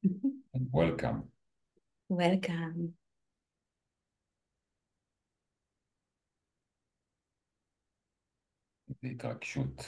Welcome. Welcome. איזו התרגשות.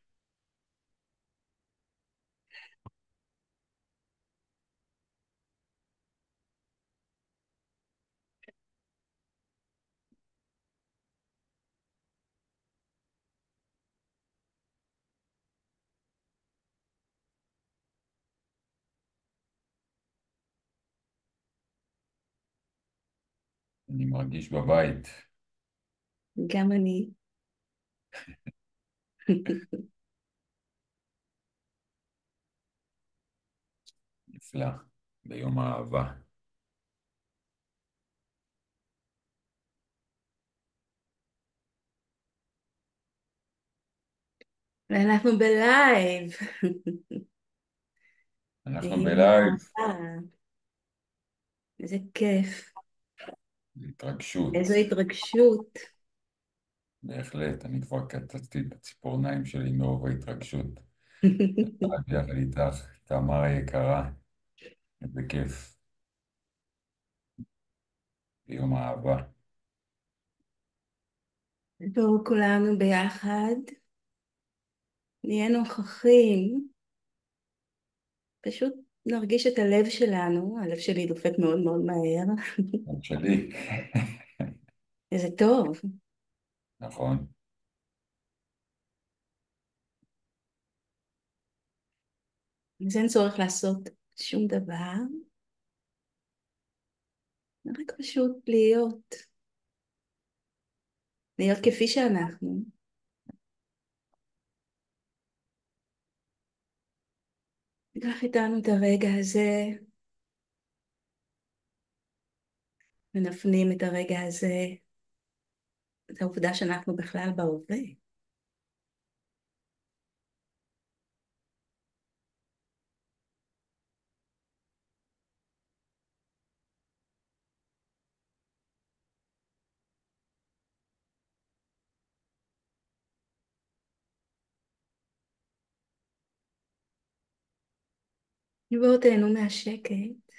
אני מרגיש בבית. גם אני. נפלא. ביום האהבה. ואנחנו בלייב. אנחנו ביום בלייב. האהבה. איזה כיף. התרגשות. איזו התרגשות. בהחלט, אני כבר קטעתי את הציפורניים שלי מרוב ההתרגשות. יחד איתך, תמר היקרה. איזה כיף. ביום האהבה. בואו כולנו ביחד נהיה נוכחים. פשוט נרגיש את הלב שלנו. הלב שלי דופק מאוד מאוד מהר. גם שלי. איזה טוב. נכון. אז אין צורך לעשות שום דבר. רק פשוט להיות. להיות כפי שאנחנו. ניקח איתנו את הרגע הזה. ונפנים את הרגע הזה, את העובדה שאנחנו בכלל בהווה. בואו תהנו מהשקט.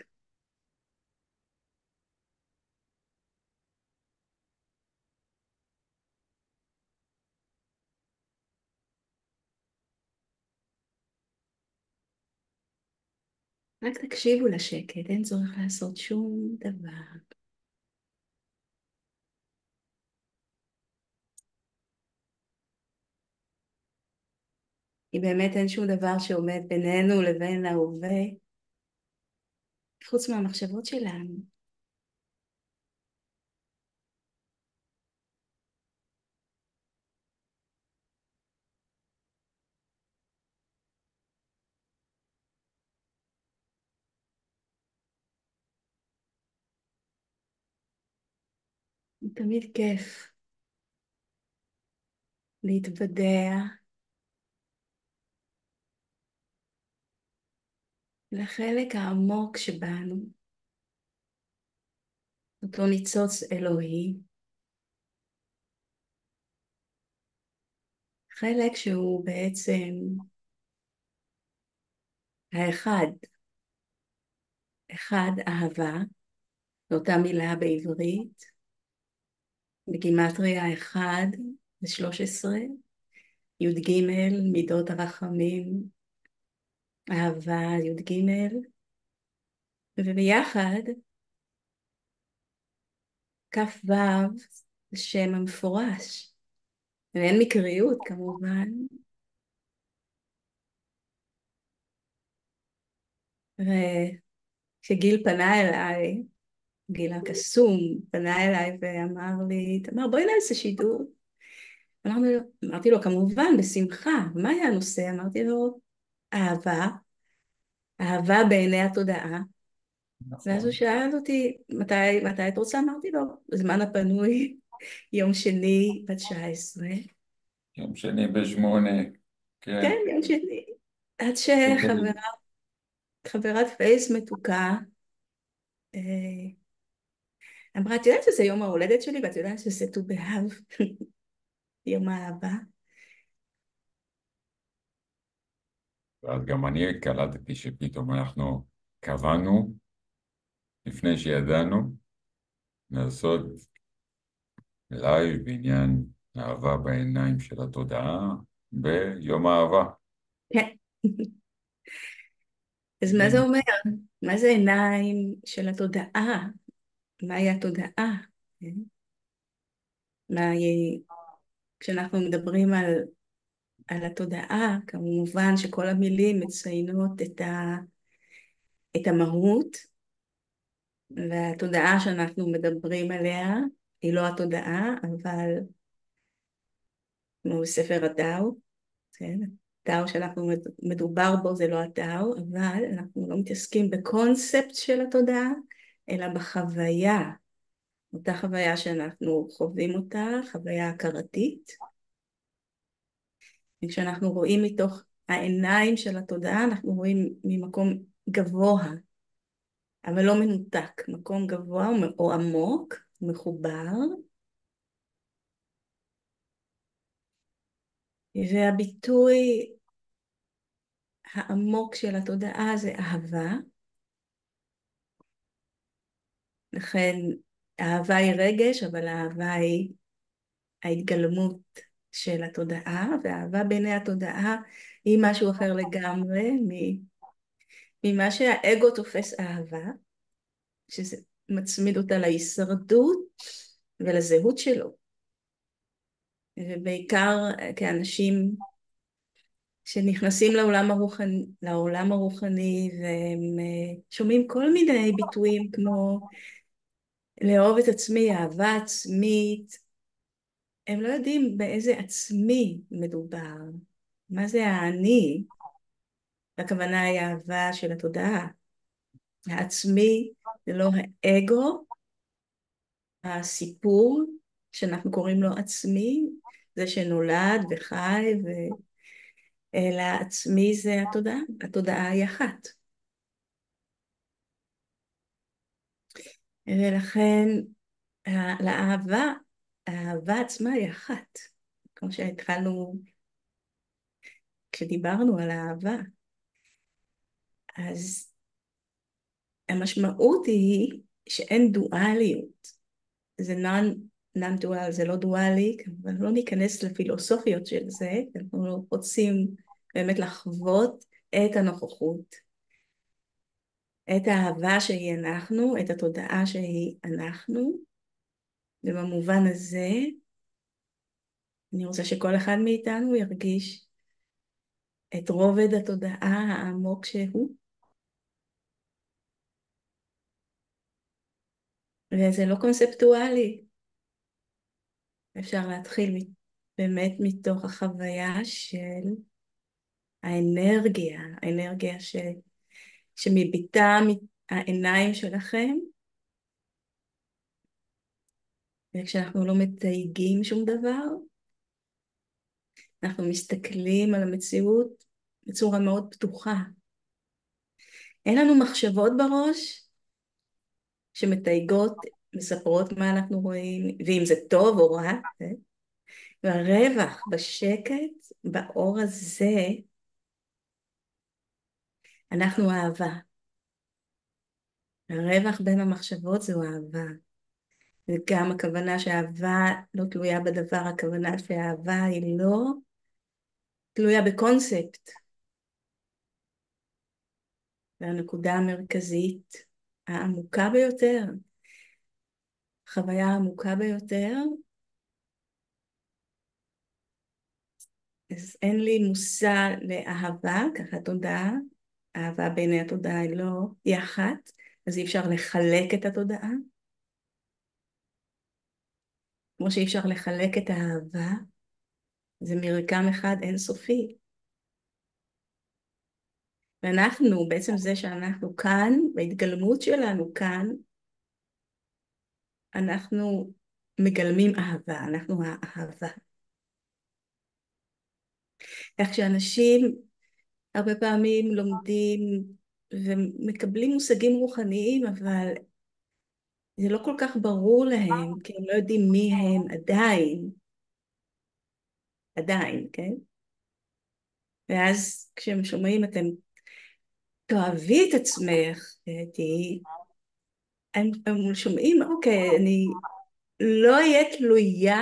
רק תקשיבו לשקט, אין צורך לעשות שום דבר. כי באמת אין שום דבר שעומד בינינו לבין ההווה, חוץ מהמחשבות שלנו. תמיד כיף להתוודע לחלק העמוק שבנו, אותו ניצוץ אלוהי, חלק שהוא בעצם האחד, אחד אהבה, אותה מילה בעברית, בגימטריה 1 ו-13, י"ג, מידות הרחמים, אהבה, י"ג, וביחד כ"ו, השם המפורש, ואין מקריות כמובן. וכשגיל פנה אליי, גיל הקסום פנה אליי ואמר לי, תמר בואי נעשה שידור. אמרתי לו כמובן בשמחה, מה היה הנושא? אמרתי לו אהבה, אהבה בעיני התודעה. ואז הוא נכון. שאל אותי מתי את רוצה? אמרתי לו בזמן הפנוי, יום שני ב-19. יום שני ב8. כן. כן, יום שני. עד וכדי- חברת פייס מתוקה אה, אמרה, את יודעת שזה יום ההולדת שלי ואת יודעת שזה ט"ו באב, יום האהבה. ואז גם אני קלטתי שפתאום אנחנו קבענו, לפני שידענו, לעשות לייב בעניין אהבה בעיניים של התודעה ביום האהבה. כן. אז מה זה אומר? מה זה עיניים של התודעה? מהי התודעה? כן? מה היא... כשאנחנו מדברים על התודעה, כמובן שכל המילים מציינות את המהות, והתודעה שאנחנו מדברים עליה היא לא התודעה, אבל כמו בספר הטאו, כן? הטאו שאנחנו מדובר בו זה לא הטאו, אבל אנחנו לא מתעסקים בקונספט של התודעה, אלא בחוויה, אותה חוויה שאנחנו חווים אותה, חוויה הכרתית. וכשאנחנו רואים מתוך העיניים של התודעה, אנחנו רואים ממקום גבוה, אבל לא מנותק, מקום גבוה או עמוק, מחובר. והביטוי העמוק של התודעה זה אהבה. לכן אהבה היא רגש, אבל אהבה היא ההתגלמות של התודעה, ואהבה בעיני התודעה היא משהו אחר לגמרי ממה שהאגו תופס אהבה, שזה מצמיד אותה להישרדות ולזהות שלו. ובעיקר כאנשים שנכנסים לעולם הרוחני והם שומעים כל מיני ביטויים כמו לאהוב את עצמי, אהבה עצמית, הם לא יודעים באיזה עצמי מדובר. מה זה האני? הכוונה היא האהבה של התודעה. העצמי זה לא האגו, הסיפור שאנחנו קוראים לו עצמי, זה שנולד וחי, אלא עצמי זה התודעה, התודעה היא אחת. ולכן לאהבה, האהבה עצמה היא אחת, כמו שהתחלנו כשדיברנו על האהבה. אז המשמעות היא שאין דואליות, זה non-dual, זה לא דואלי, אבל לא ניכנס לפילוסופיות של זה, אנחנו לא רוצים באמת לחוות את הנוכחות, את האהבה שהיא אנחנו, את התודעה שהיא אנחנו, ובמובן הזה אני רוצה שכל אחד מאיתנו ירגיש את רובד התודעה העמוק שהוא, וזה לא קונספטואלי, אפשר להתחיל באמת מתוך החוויה של האנרגיה שמביטה העיניים שלכם, וכשאנחנו לא מתייגים שום דבר, אנחנו מסתכלים על המציאות בצורה מאוד פתוחה. אין לנו מחשבות בראש שמתייגות, מספרות מה אנחנו רואים, ואם זה טוב או רע, והרווח בשקט, באור הזה, אנחנו אהבה. הרווח בין המחשבות זו אהבה. וגם הכוונה שהאהבה לא תלויה בדבר, הכוונה שהאהבה היא לא תלויה בקונספט. והנקודה המרכזית העמוקה ביותר, החוויה העמוקה ביותר, אז אין לי מושא לאהבה, ככה תודעה, אהבה בעיני התודעה היא לא, היא אחת, אז אי אפשר לחלק את התודעה, כמו שאי אפשר לחלק את האהבה, זה מרקם אחד אינסופי. ואנחנו, בעצם זה שאנחנו כאן, בהתגלמות שלנו כאן, אנחנו מגלמים אהבה, אנחנו האהבה. כך שאנשים הרבה פעמים לומדים ומקבלים מושגים רוחניים, אבל זה לא כל כך ברור להם, כי הם לא יודעים מי הם עדיין, כן? ואז כשהם שומעים, תאהבי את עצמך, הם שומעים, אוקיי, אני לא אהיה תלויה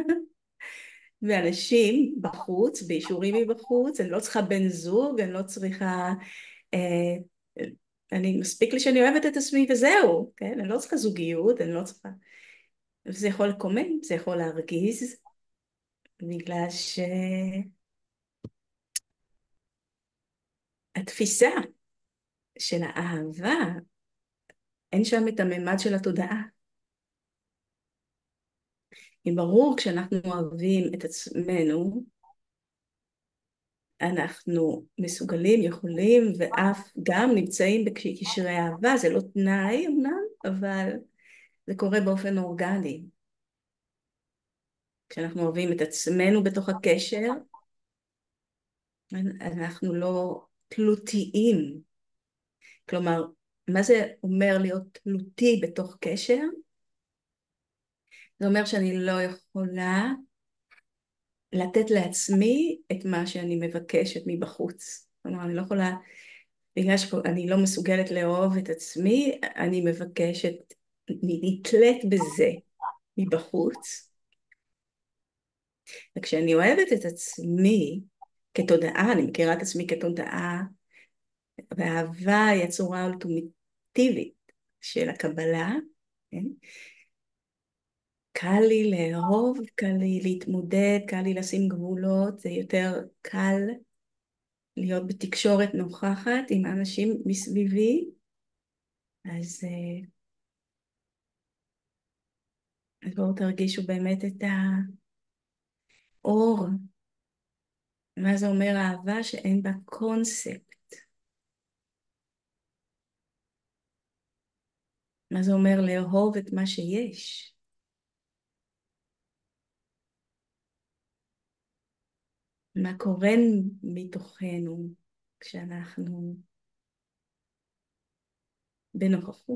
באנשים בחוץ, באישורים מבחוץ, אני לא צריכה בן זוג, אני לא צריכה, אה, אני מספיק לי שאני אוהבת את עצמי וזהו, כן? אני לא צריכה זוגיות, אני לא צריכה, זה יכול לקומם, זה יכול להרגיז, בגלל שהתפיסה של האהבה, אין שם את הממד של התודעה. כי ברור כשאנחנו אוהבים את עצמנו, אנחנו מסוגלים, יכולים, ואף גם נמצאים בקשרי אהבה, זה לא תנאי אמנם, אבל זה קורה באופן אורגני. כשאנחנו אוהבים את עצמנו בתוך הקשר, אנחנו לא תלותיים. כלומר, מה זה אומר להיות תלותי בתוך קשר? זה אומר שאני לא יכולה לתת לעצמי את מה שאני מבקשת מבחוץ. כלומר, אני לא יכולה, בגלל שאני לא מסוגלת לאהוב את עצמי, אני מבקשת, אני נתלית בזה מבחוץ. וכשאני אוהבת את עצמי כתודעה, אני מכירה את עצמי כתודעה, והאהבה היא הצורה האולטימטיבית של הקבלה, כן? קל לי לאהוב, קל לי להתמודד, קל לי לשים גבולות, זה יותר קל להיות בתקשורת נוכחת עם אנשים מסביבי, אז בואו תרגישו באמת את האור, מה זה אומר אהבה שאין בה קונספט, מה זה אומר לאהוב את מה שיש, מה קורה מתוכנו כשאנחנו בנוכחות.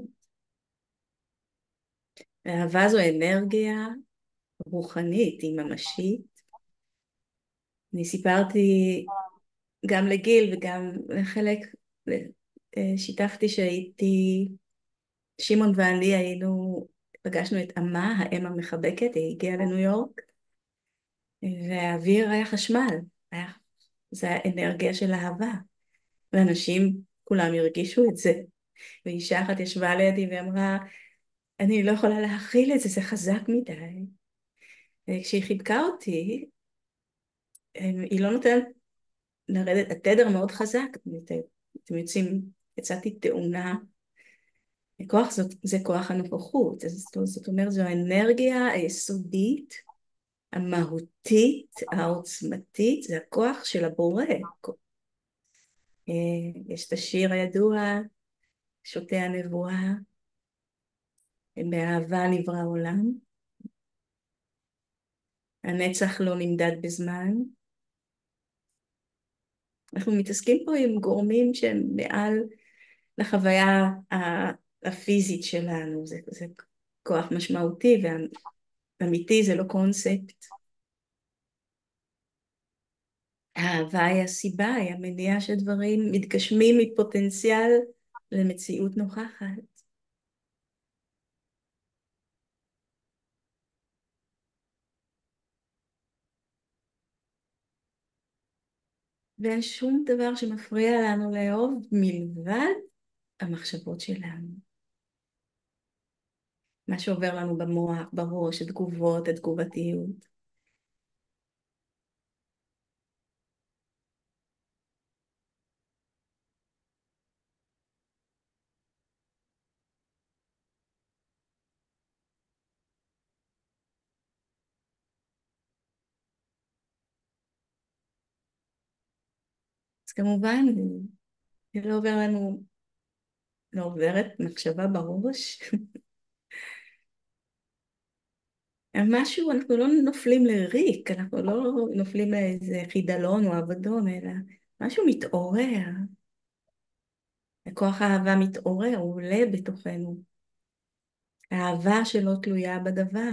אהבה זו אנרגיה רוחנית, היא ממשית. אני סיפרתי גם לגיל וגם לחלק, שיתפתי שהייתי, שמעון ואני היינו, פגשנו את אמה, האם המחבקת, היא הגיעה לניו יורק, והאוויר היה חשמל, זה האנרגיה של אהבה, ואנשים כולם הרגישו את זה, ואישה אחת ישבה לידי ואמרה, אני לא יכולה להכיל את זה, זה חזק מדי. וכשהיא חיבקה אותי, היא לא נותנת לרדת, התדר מאוד חזק, אתם יוצאים, יצאתי תאונה, זה כוח הנוכחות, זאת אומרת, זו האנרגיה היסודית, המהותית, העוצמתית, זה הכוח של הבורא. יש את השיר הידוע, שוטי הנבואה, באהבה נברא עולם, הנצח לא נמדד בזמן. אנחנו מתעסקים פה עם גורמים שהם מעל לחוויה הפיזית שלנו, זה כוח משמעותי ואמיתי, זה לא קונספט. האהבה היא הסיבה, היא המניע שדברים מתגשמים מפוטנציאל למציאות נוכחת. ואין שום דבר שמפריע לנו לאהוב מלבד המחשבות שלנו. מה שעובר לנו במוח, בראש, התגובות, התגובתיות. אז כמובן, זה לא עובר לנו, לא עוברת מחשבה בראש. משהו, אנחנו לא נופלים לריק, אנחנו לא נופלים לאיזה חידלון או אבדון, אלא משהו מתעורר. כוח האהבה מתעורר, הוא עולה בתוכנו. האהבה שלא תלויה בדבר.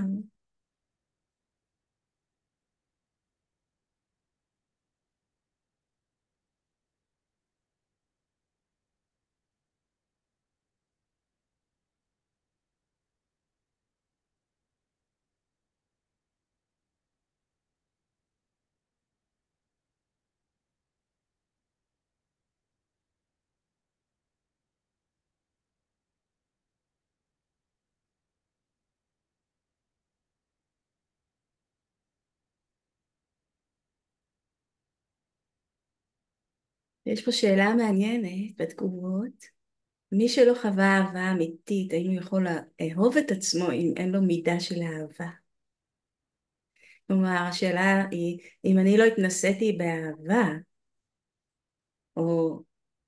יש פה שאלה מעניינת בתגובות. מי שלא חווה אהבה אמיתית, האם הוא יכול לאהוב את עצמו אם אין לו מידה של אהבה? כלומר, השאלה היא, אם אני לא התנסיתי באהבה, או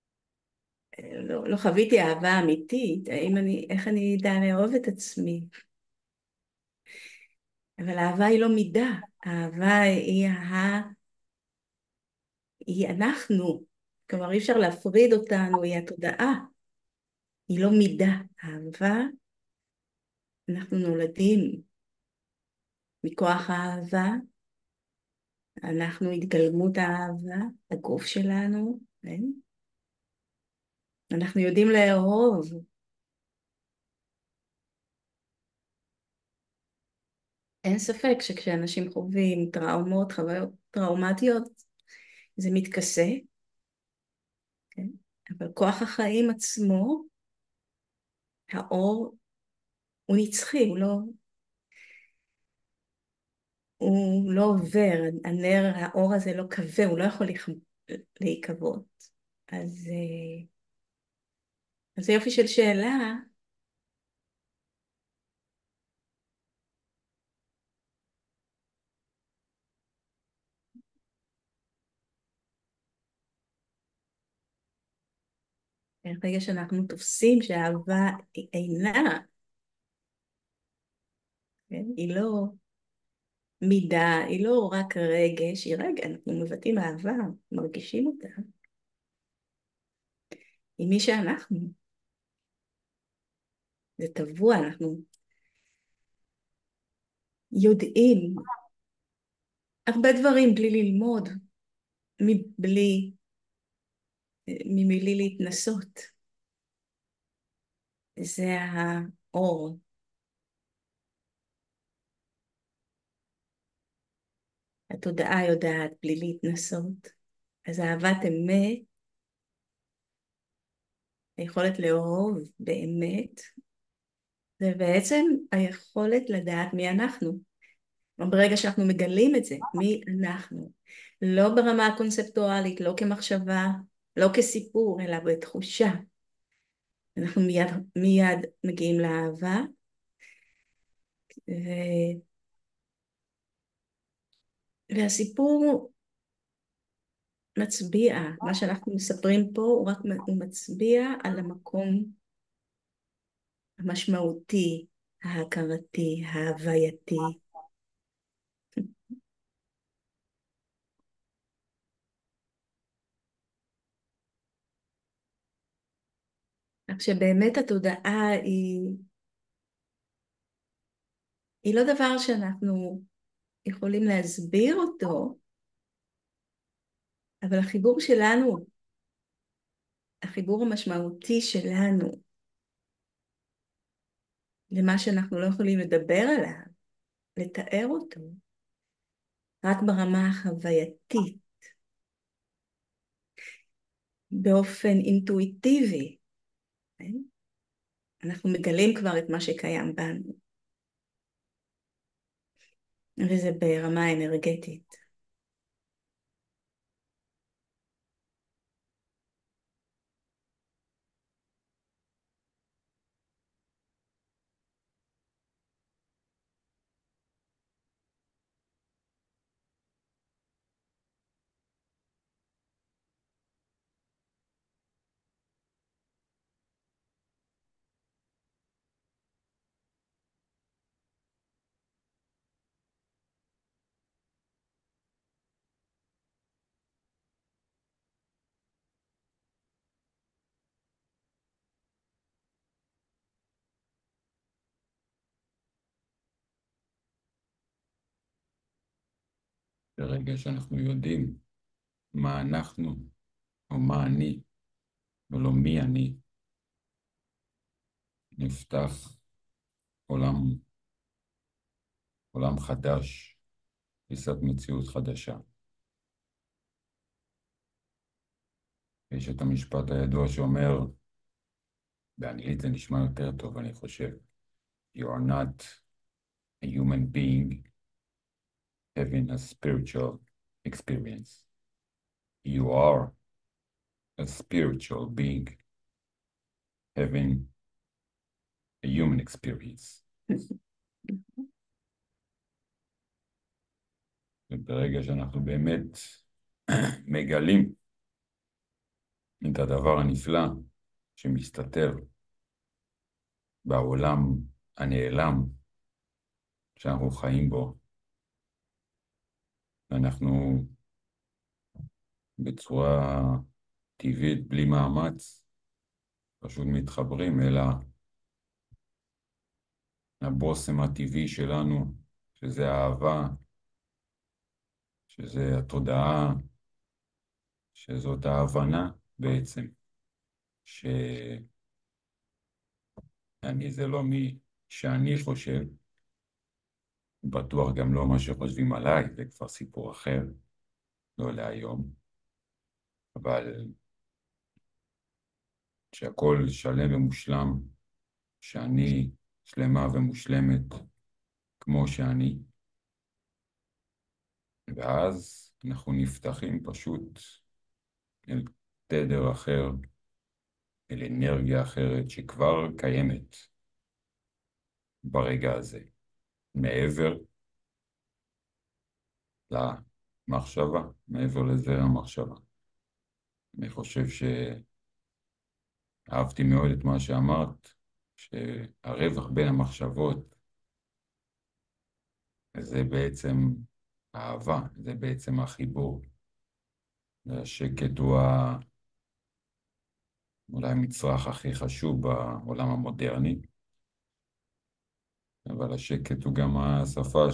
לא חוויתי אהבה אמיתית, איך אני אדע לאהוב את עצמי? אבל אהבה היא לא מידה, אהבה היא אנחנו. כלומר, אי אפשר להפריד אותנו, היא התודעה, היא לא מידה. אהבה, אנחנו נולדים מכוח האהבה, אנחנו התגלמות האהבה, הגוף שלנו, כן? אנחנו יודעים לאהוב. אין ספק שכשאנשים חווים טראומות, חוויות טראומטיות, זה מתכסה, כן? אבל כוח החיים עצמו, האור, הוא נצחי, הוא לא עובר, הנר, האור הזה לא כבה, הוא לא יכול להיקוות. אז זה יופי של שאלה. ברגע שאנחנו תופסים שהאהבה היא אינה, כן? היא לא מידה, היא לא רק רגש, היא רגע, אנחנו מבטאים אהבה, מרגישים אותה. היא מי שאנחנו. זה טבוע, אנחנו יודעים הרבה דברים בלי ללמוד, מבלי להתנסות. זה האור. התודעה יודעת בלי להתנסות. אז אהבת אמת, היכולת לאהוב באמת, זה בעצם היכולת לדעת מי אנחנו. ברגע שאנחנו מגלים את זה, מי אנחנו. לא ברמה הקונספטואלית, לא כמחשבה, לא כסיפור, אלא בתחושה. אנחנו מיד מגיעים לאהבה, והסיפור מצביע, מה שאנחנו מספרים פה הוא מצביע על המקום המשמעותי, ההכרתי, ההווייתי. כך שבאמת התודעה היא לא דבר שאנחנו יכולים להסביר אותו, אבל החיבור שלנו, החיבור המשמעותי שלנו, למה שאנחנו לא יכולים לדבר עליו, לתאר אותו, רק ברמה החווייתית, באופן אינטואיטיבי, כן? אנחנו מגלים כבר את מה שקיים בנו, וזה ברמה אנרגטית. ברגע שאנחנו יודעים מה אנחנו, או מה אני, ולא מי אני, נפתח עולם חדש, תפיסת מציאות חדשה. יש את המשפט הידוע שאומר, באנגלית זה נשמע יותר טוב, אני חושב, You are not a human being having a spiritual experience. You are a spiritual being having a human experience. וברגע שאנחנו באמת מגלים את הדבר הנפלא שמסתתר בעולם הנעלם שאנחנו חיים בו, אנחנו בצורה טבעית, בלי מאמץ, פשוט מתחברים אל הבושם הטבעי שלנו, שזה האהבה, שזה התודעה, שזאת ההבנה בעצם, שאני זה לא מי שאני חושב, בטוח גם לא מה שחושבים עליי, זה כבר סיפור אחר, לא להיום, אבל שהכל שלם ומושלם, שאני שלמה ומושלמת כמו שאני, ואז אנחנו נפתחים פשוט אל תדר אחר, אל אנרגיה אחרת שכבר קיימת ברגע הזה, מעבר למחשבה, מעבר לזרם המחשבה. אני חושב שאהבתי מאוד את מה שאמרת, שהרווח בין המחשבות זה בעצם אהבה, זה בעצם החיבור. והשקט הוא אולי המצרך הכי חשוב בעולם המודרני, אבל השקט הוא גם השפה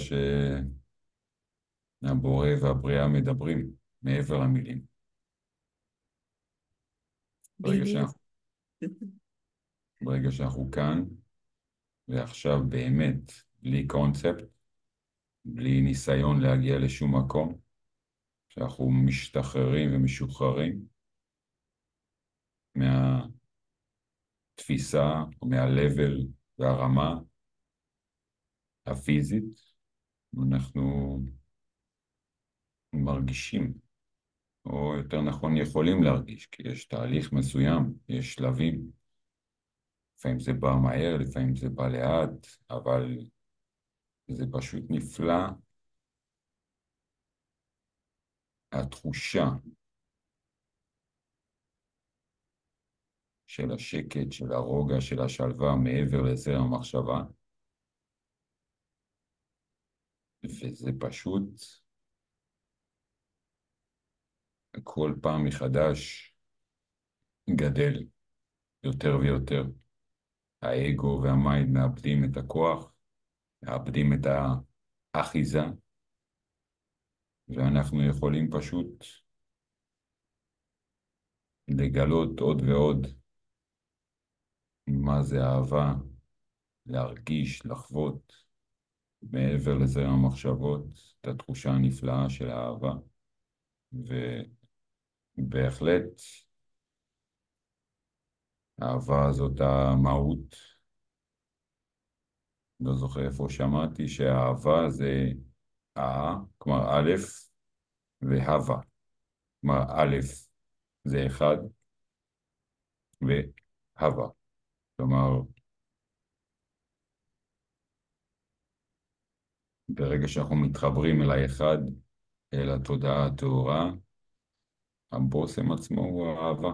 שהבורא והבריאה מדברים, מעבר למילים. בדיוק. ברגע שאנחנו כאן, ועכשיו באמת, בלי קונספט, בלי ניסיון להגיע לשום מקום, שאנחנו משתחררים ומשוחררים מהתפיסה או מהלבל והרמה הפיזית, אנחנו מרגישים, או יותר נכון יכולים להרגיש, כי יש תהליך מסוים, יש שלבים, לפעמים זה בא מהר, לפעמים זה בא לאט, אבל זה פשוט נפלא, התחושה של השקט, של הרוגע, של השלווה, מעבר לזרם המחשבה, וזה פשוט כל פעם מחדש גדל יותר ויותר. האגו והמיינד מאבדים את הכוח, מאבדים את האחיזה, ואנחנו יכולים פשוט לגלות עוד ועוד מה זה אהבה, להרגיש, לחוות, מעבר לזרם המחשבות, את התחושה הנפלאה של האהבה. ובהחלט, האהבה זאת המהות. לא זוכר איפה שמעתי שהאהבה זה כלומר א' והווה. כלומר א' זה אחד והווה. כלומר, ברגע שאנחנו מתחברים אל האחד, אל התודעה הטהורה, הבושם עצמו הוא האהבה.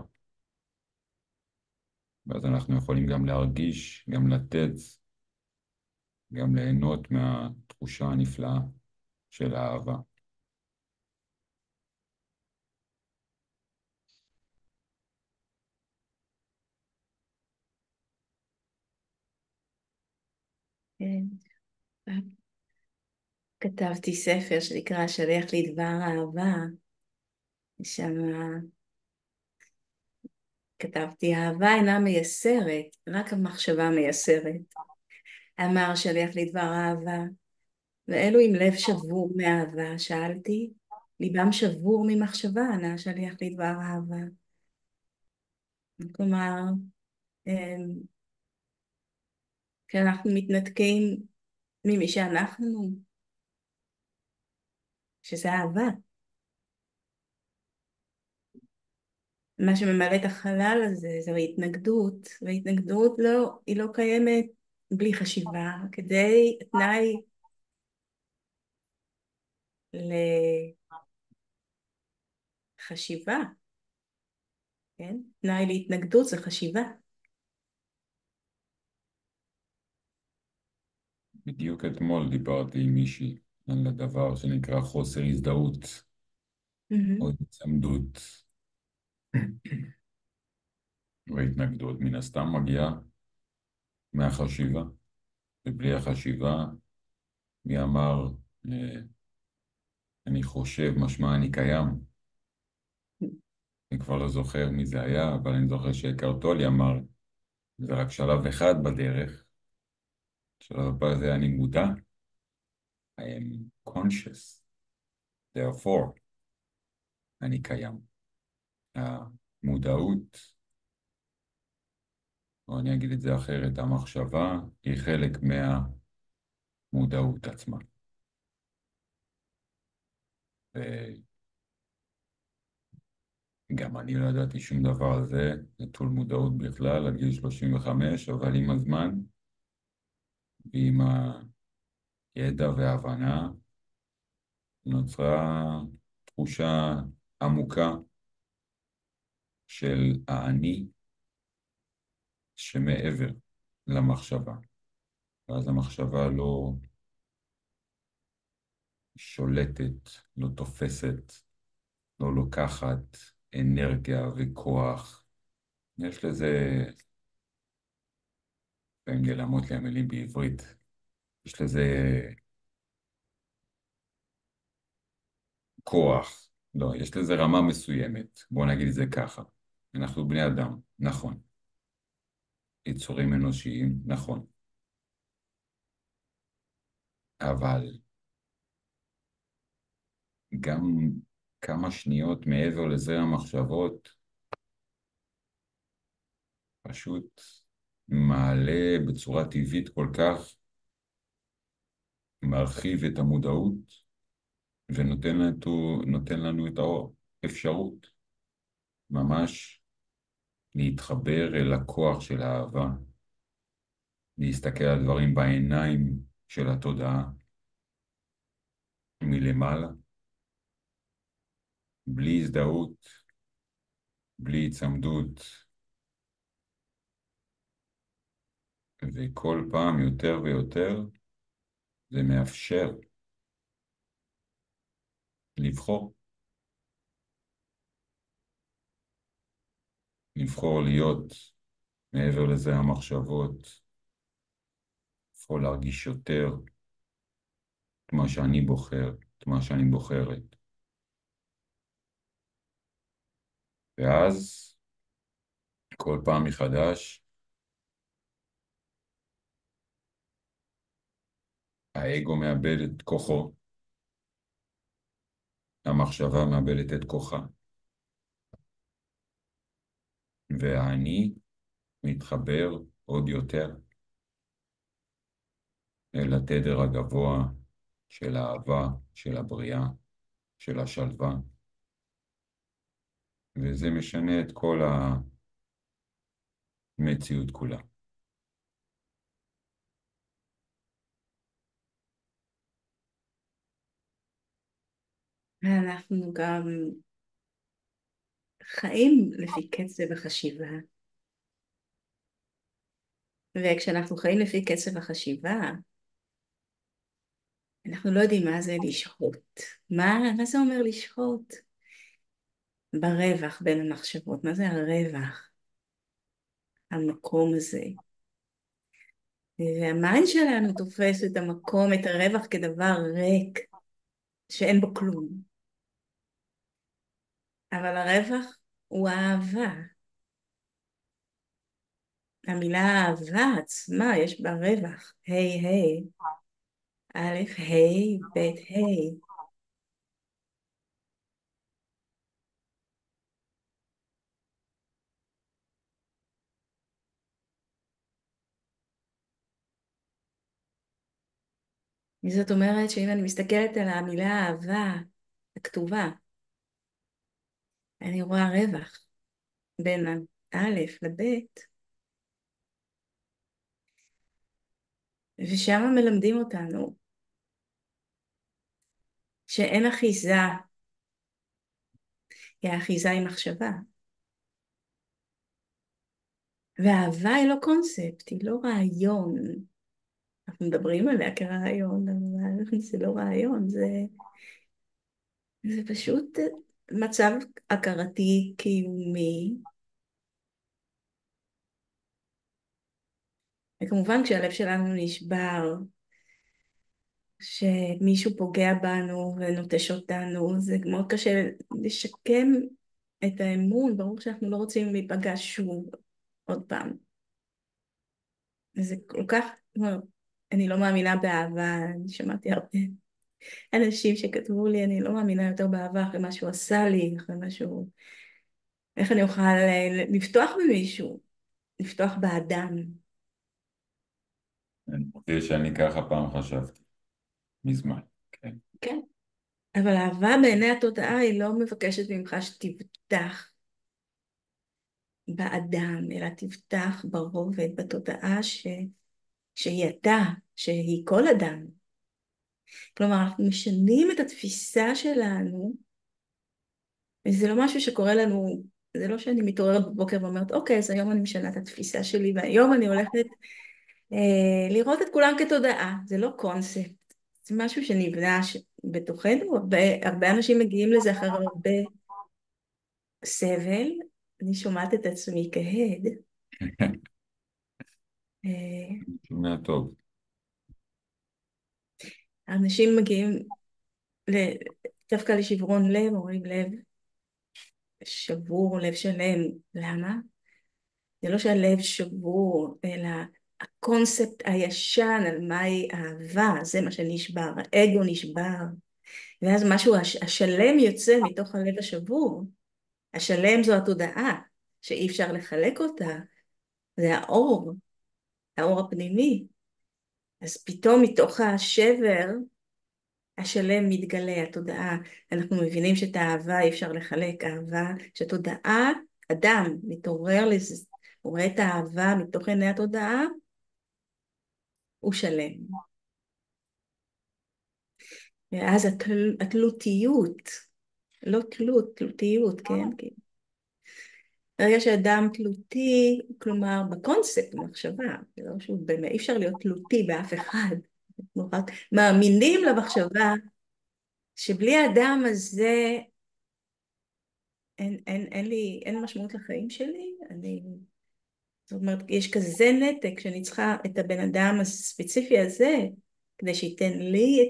ואז אנחנו יכולים גם להרגיש, גם לתת, גם ליהנות מהתחושה הנפלאה של האהבה. כן. כתבתי ספר שנקרא שליח לדבר אהבה, שם כתבתי אהבה אינה מייסרת, רק המחשבה מייסרת. אמר שליח לדבר אהבה, ואלו עם לב שבור מאהבה, שאלתי, ליבם שבור ממחשבה, ענה שליח לדבר אהבה. כלומר, כשאנחנו מתנתקים ממי שאנחנו, שזה אהבה. מה שממלא את החלל הזה זו ההתנגדות, וההתנגדות לא, היא לא קיימת בלי חשיבה. כדי, תנאי לחשיבה, כן? תנאי להתנגדות זה חשיבה. בדיוק אתמול דיברתי עם מישהי על הדבר שנקרא חוסר הזדהות או מהמם. הצמדות, והתנגדות מן הסתם מגיעה מהחשיבה, ובלי החשיבה, מי אמר, אה, אני חושב, משמע אני קיים. אני כבר לא זוכר מי זה היה, אבל אני זוכר שקרטולי אמר, זה רק שלב אחד בדרך, השלב הבא זה אני מודע, I am conscious, therefore, אני קיים. המודעות, או אני אגיד את זה אחרת, המחשבה היא חלק מהמודעות עצמה. וגם אני לא ידעתי שום דבר על זה, נטול מודעות בכלל, עד גיל 35, אבל עם הזמן ועם הידע וההבנה נוצרה תחושה עמוקה של האני שמעבר למחשבה. ואז המחשבה לא שולטת, לא תופסת, לא לוקחת אנרגיה וכוח. יש לזה, לפעמים נעלמות לי המילים בעברית, יש לזה כוח, לא, יש לזה רמה מסוימת, בוא נגיד את זה ככה. אנחנו בני אדם, נכון. יצורים אנושיים, נכון. אבל גם כמה שניות מעבר לזה המחשבות, פשוט מעלה בצורה טבעית כל כך, מרחיב את המודעות נותן לנו את האפשרות ממש להתחבר אל הכוח של האהבה, להסתכל על דברים בעיניים של התודעה מלמעלה, בלי הזדהות, בלי הצמדות, וכל פעם יותר ויותר זה מאפשר לבחור, לבחור להיות מעבר לזה המחשבות, לבחור להרגיש יותר את מה שאני בוחר, את מה שאני בוחרת. ואז כל פעם מחדש האגו מאבד את כוחו, המחשבה מאבדת את כוחה, והאני מתחבר עוד יותר אל התדר הגבוה של האהבה, של הבריאה, של השלווה, וזה משנה את כל המציאות כולה. אנחנו גם חיים לפי קצב החשיבה, וכשאנחנו חיים לפי קצב החשיבה, אנחנו לא יודעים מה זה לשהות. מה זה אומר לשהות? ברווח בין המחשבות. מה זה הרווח? המקום הזה. והמיינד שלנו תופס את המקום, את הרווח כדבר ריק, שאין בו כלום. אבל הרווח הוא אהבה. המילה אהבה עצמה יש בה רווח. היי היי. א' היי ב' היי. זאת אומרת שאם אני מסתכלת על המילה אהבה הכתובה, אני רואה רווח. בין הא' לב', ושם מלמדים אותנו שאין אחיזה, כי האחיזה היא מחשבה. והאהבה היא לא קונספט, היא לא רעיון. אנחנו מדברים עליה כרעיון, אבל זה לא רעיון, זה פשוט מצב הכרתי קיומי. וכמובן כשהלב שלנו נשבר, שמישהו פוגע בנו ונוטש אותנו, זה מאוד קשה לשקם את האמון. ברור שאנחנו לא רוצים להיפגע שוב, עוד פעם. זה כל כך, אני לא מאמינה באהבה. אני שמעתי הרבה אנשים שכתבו לי, אני לא מאמינה יותר באהבה אחרי מה שהוא עשה לי, אחרי משהו, איך אני אוכל לפתוח במישהו, לפתוח באדם. אני מודה שאני ככה פעם חשבתי, מזמן, כן. כן. אבל אהבה בעיני התודעה היא לא מבקשת ממך שתבטח באדם, אלא תבטח ברובד, בתודעה שהיא אתה, שהיא כל אדם. כלומר, אנחנו משנים את התפיסה שלנו, וזה לא משהו שקורה לנו, זה לא שאני מתעוררת בבוקר ואומרת, אוקיי, אז היום אני משנה את התפיסה שלי, והיום אני הולכת לראות את כולם כתודעה. זה לא קונספט, זה משהו שנבנה בתוכנו. הרבה אנשים מגיעים לזה אחרי הרבה סבל. אני שומעת את עצמי כהד. אה, שומע טוב. אנשים מגיעים ל- דווקא לשברון לב, אומרים לב שבור, לב שלם. למה? זה לא שהלב שבור, אלא הקונספט הישן על מהי אהבה, זה מה שנשבר, האגו נשבר, ואז משהו השלם יוצא מתוך הלב השבור. השלם זו התודעה, שאי אפשר לחלק אותה, זה האור, האור הפנימי. אז פתאום מתוך השבר, השלם מתגלה, התודעה. אנחנו מבינים שאת האהבה אי אפשר לחלק, אהבה, שתודעה, אדם מתעורר לזה, הוא רואה את האהבה מתוך עיני התודעה, הוא שלם. ואז התלותיות, לא תלות, תלותיות, כן? ברגע שאדם תלותי, כלומר בקונספט, במחשבה, זה לא שהוא באמת, אי אפשר להיות תלותי באף אחד. אנחנו רק מאמינים למחשבה שבלי האדם הזה אין משמעות לחיים שלי. זאת אומרת, יש כזה נתק שאני צריכה את הבן אדם הספציפי הזה, כדי שייתן לי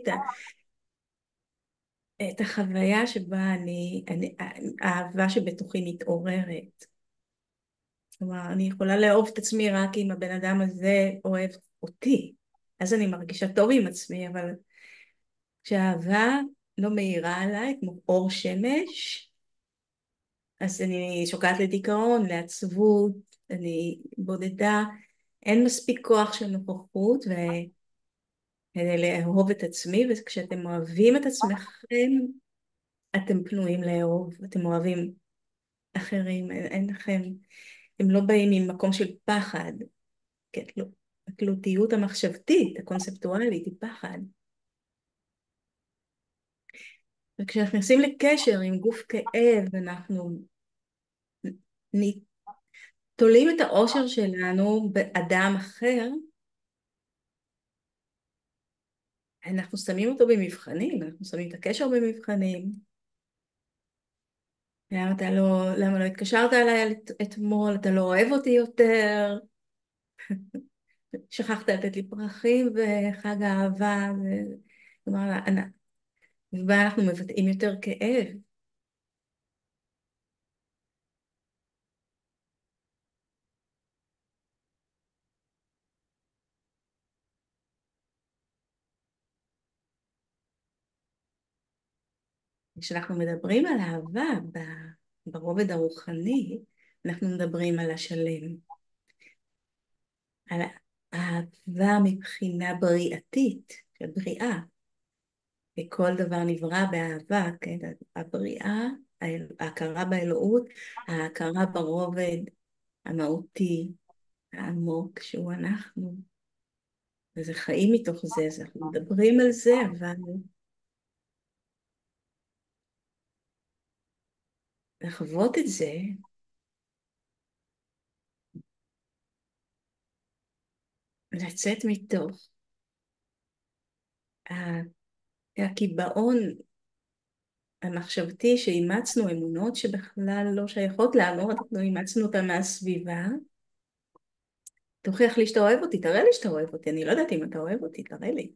את החוויה שבה האהבה שבתוכי מתעוררת. כלומר, אני יכולה לאהוב את עצמי רק אם הבן אדם הזה אוהב אותי. אז אני מרגישה טוב עם עצמי, אבל כשהאהבה לא מאירה עליי, כמו אור שמש, אז אני שוקעת לדיכאון, לעצבות, אני בודדה, אין מספיק כוח של נוכחות כדי לאהוב את עצמי. וכשאתם אוהבים את עצמכם, אתם פנויים לאהוב, אתם אוהבים אחרים, אין לכם, הם לא באים ממקום של פחד. כן, לא. התלותיות המחשבתית, הקונספטואלית, היא פחד. וכשאנחנו נכנסים לקשר עם גוף כאב, אנחנו תולים את האושר שלנו באדם אחר, אנחנו שמים אותו במבחנים, אנחנו שמים את הקשר במבחנים. למה לא התקשרת אליי אתמול, אתה לא אוהב אותי יותר, שכחת לתת לי פרחים וחג האהבה, כלומר, ואנחנו מבטאים יותר כאב. כשאנחנו מדברים על אהבה ברובד הרוחני, אנחנו מדברים על השלם, על האהבה מבחינה בריאתית, של בריאה. וכל דבר נברא באהבה, כן? הבריאה ההכרה באלוהות, ההכרה ברובד המהותי, העמוק, שהוא אנחנו. וזה חיים מתוך זה, אז אנחנו מדברים על זה, אבל לחוות את זה, לצאת מתוך הקיבעון המחשבתי שאימצנו אמונות שבכלל לא שייכות לנו, אנחנו אימצנו אותן מהסביבה. תוכיח לי שאתה אוהב אותי, תראה לי שאתה אוהב אותי, אני לא יודעת אם אתה אוהב אותי, תראה לי.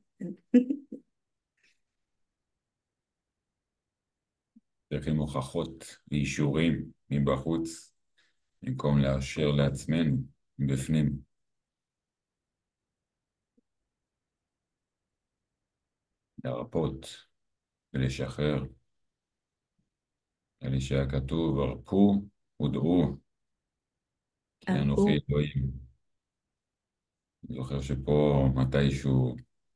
צריכים הוכחות ואישורים מבחוץ, במקום לאשר לעצמנו בפנים. להרפות ולשחרר. אלה שהיה כתוב, הרפו ודעו, כי אנוכי ערפו, אלוהים. אני זוכר שפה מתישהו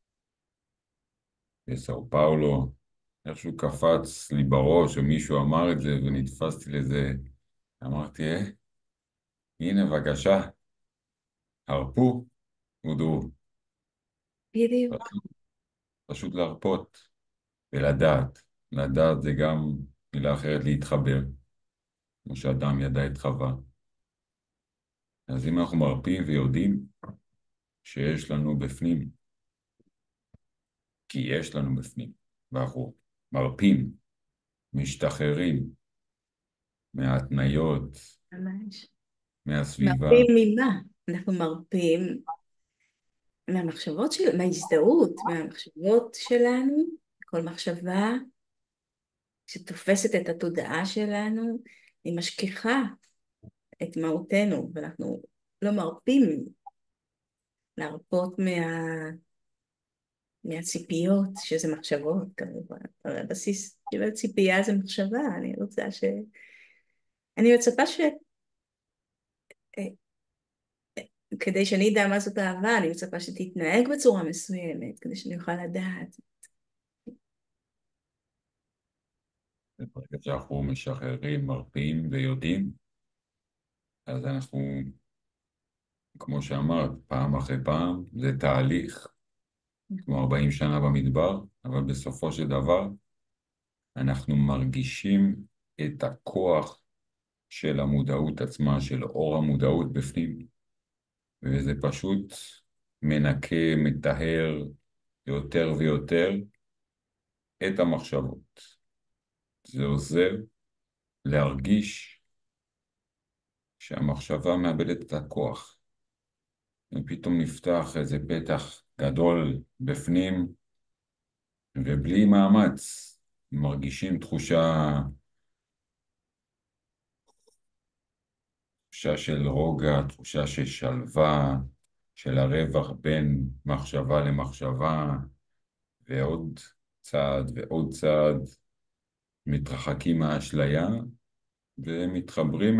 בסאו פאולו, איכשהו קפץ לי בראש, או מישהו אמר את זה, ונתפסתי לזה. אמרתי, הנה בבקשה, הרפו ודעו. בדיוק. פשוט, פשוט להרפות ולדעת. לדעת זה גם מילה אחרת להתחבר, כמו שאדם ידע את חווה. אז אם אנחנו מרפים ויודעים שיש לנו בפנים, כי יש לנו בפנים, ואנחנו מרפים, משתחררים מההתניות, ממש. מהסביבה, מרפים ממה? אנחנו מרפים מהמחשבות מההזדהות, מהמחשבות שלנו, כל מחשבה שתופסת את התודעה שלנו, היא משכיחה את מהותנו, ואנחנו לא מרפים להרפות מהציפיות, שזה מחשבות כמובן. אבל הבסיס של הציפייה זה מחשבה, אני מצפה כדי שאני אדע מה זאת אהבה, אני מצפה שתתנהג בצורה מסוימת, כדי שאני אוכל לדעת. ברגע שאנחנו משחררים, מרפים ויודעים, אז אנחנו, כמו שאמרת, פעם אחרי פעם, זה תהליך, כמו 40 שנה במדבר, אבל בסופו של דבר, אנחנו מרגישים את הכוח של המודעות עצמה, של אור המודעות בפנים, וזה פשוט מנקה, מטהר יותר ויותר את המחשבות. זה עוזר להרגיש שהמחשבה מאבדת את הכוח, ופתאום נפתח איזה פתח גדול בפנים, ובלי מאמץ מרגישים תחושה של רוגע, תחושה של שלווה, של הרווח בין מחשבה למחשבה, ועוד צעד ועוד צעד מתרחקים מהאשליה ומתחברים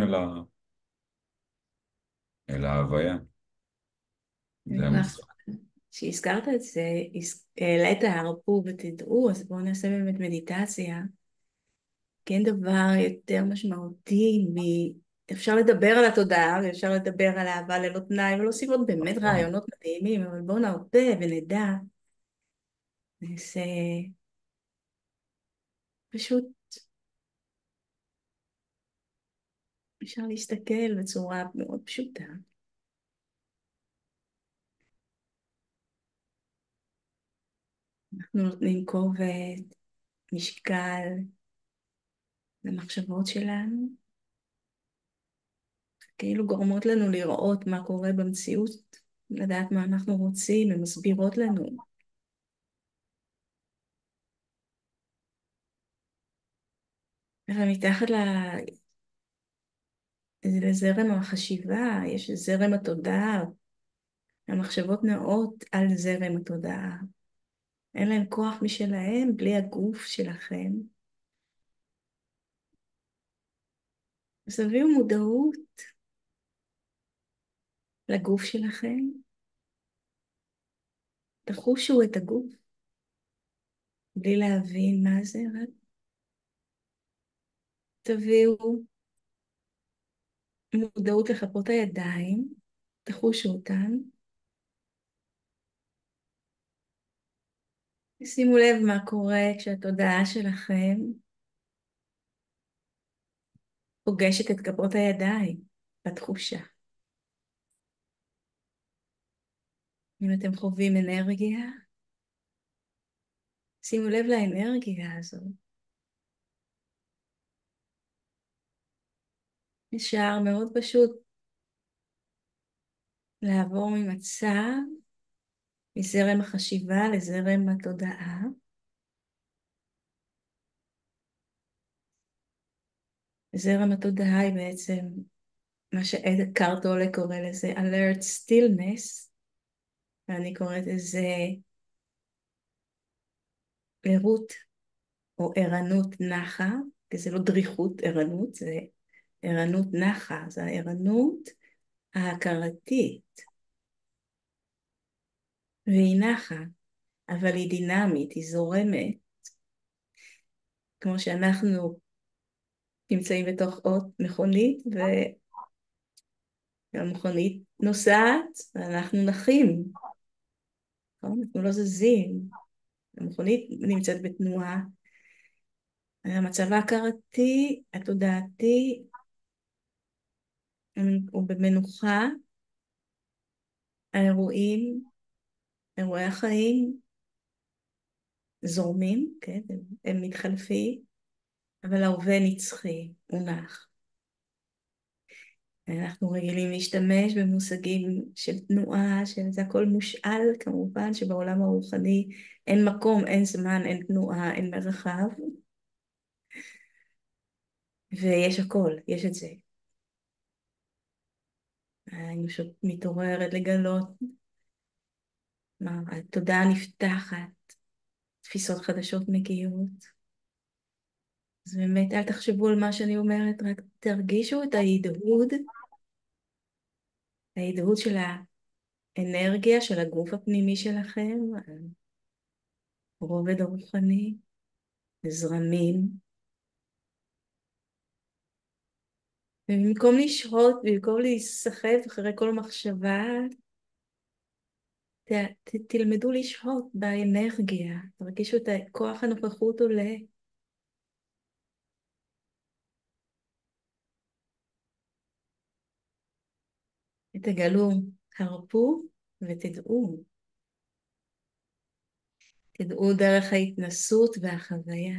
אל ההוויה. זה המשחק. כשהזכרת את זה, העלית הרפו ותדעו, אז בואו נעשה באמת מדיטציה. כן דבר יותר משמעותי אפשר לדבר על התודעה, ואפשר לדבר על אהבה ללא תנאי, ולהוסיף עוד באמת רעיונות מדהימים, אבל בואו נרפה ונדע. נעשה פשוט, אפשר להסתכל בצורה מאוד פשוטה. אנחנו נותנים כובד, משקל למחשבות שלנו, כאילו גורמות לנו לראות מה קורה במציאות, לדעת מה אנחנו רוצים, הן מסבירות לנו. אבל מתחת לזרם החשיבה, יש זרם התודעה, המחשבות נעות על זרם התודעה. אין להם כוח משלהם בלי הגוף שלכם. אז תביאו מודעות לגוף שלכם, תחושו את הגוף, בלי להבין מה זה, רק תביאו מודעות לכפות הידיים, תחושו אותן, שימו לב מה קורה כשהתודעה שלכם פוגשת את כפות הידיים בתחושה. אם אתם חווים אנרגיה, שימו לב לאנרגיה הזאת. נשאר מאוד פשוט לעבור ממצב, מזרם החשיבה לזרם התודעה. זרם התודעה היא בעצם מה שאדגר טולה קורא לזה alert stillness, ואני קוראת לזה ערות או ערנות נחה, כי זה לא דריכות ערנות, זה ערנות נחה, זה הערנות ההכרתית. והיא נחה, אבל היא דינמית, היא זורמת, כמו שאנחנו נמצאים בתוך אות מכונית, והמכונית נוסעת, ואנחנו נחים, אנחנו לא זזים, המכונית נמצאת בתנועה, המצב ההכרתי, התודעתי, הוא במנוחה, האירועים, אירועי החיים זורמים, כן? הם מתחלפים, אבל ההווה נצחי, הוא נח. אנחנו רגילים להשתמש במושגים של תנועה, זה הכל מושאל, כמובן שבעולם הרוחני אין מקום, אין זמן, אין תנועה, אין מרחב, ויש הכל, יש את זה. האנושות מתעוררת לגלות, התודעה נפתחת, תפיסות חדשות מגיעות. אז באמת אל תחשבו על מה שאני אומרת, רק תרגישו את ההדהוד של האנרגיה של הגוף הפנימי שלכם, הרובד הרוחני, זרמים. ובמקום לשהות, במקום להיסחף אחרי כל מחשבה, תלמדו לשהות באנרגיה, תרגישו את כוח הנוכחות עולה. ותגלו, הרפו ותדעו. תדעו דרך ההתנסות והחוויה.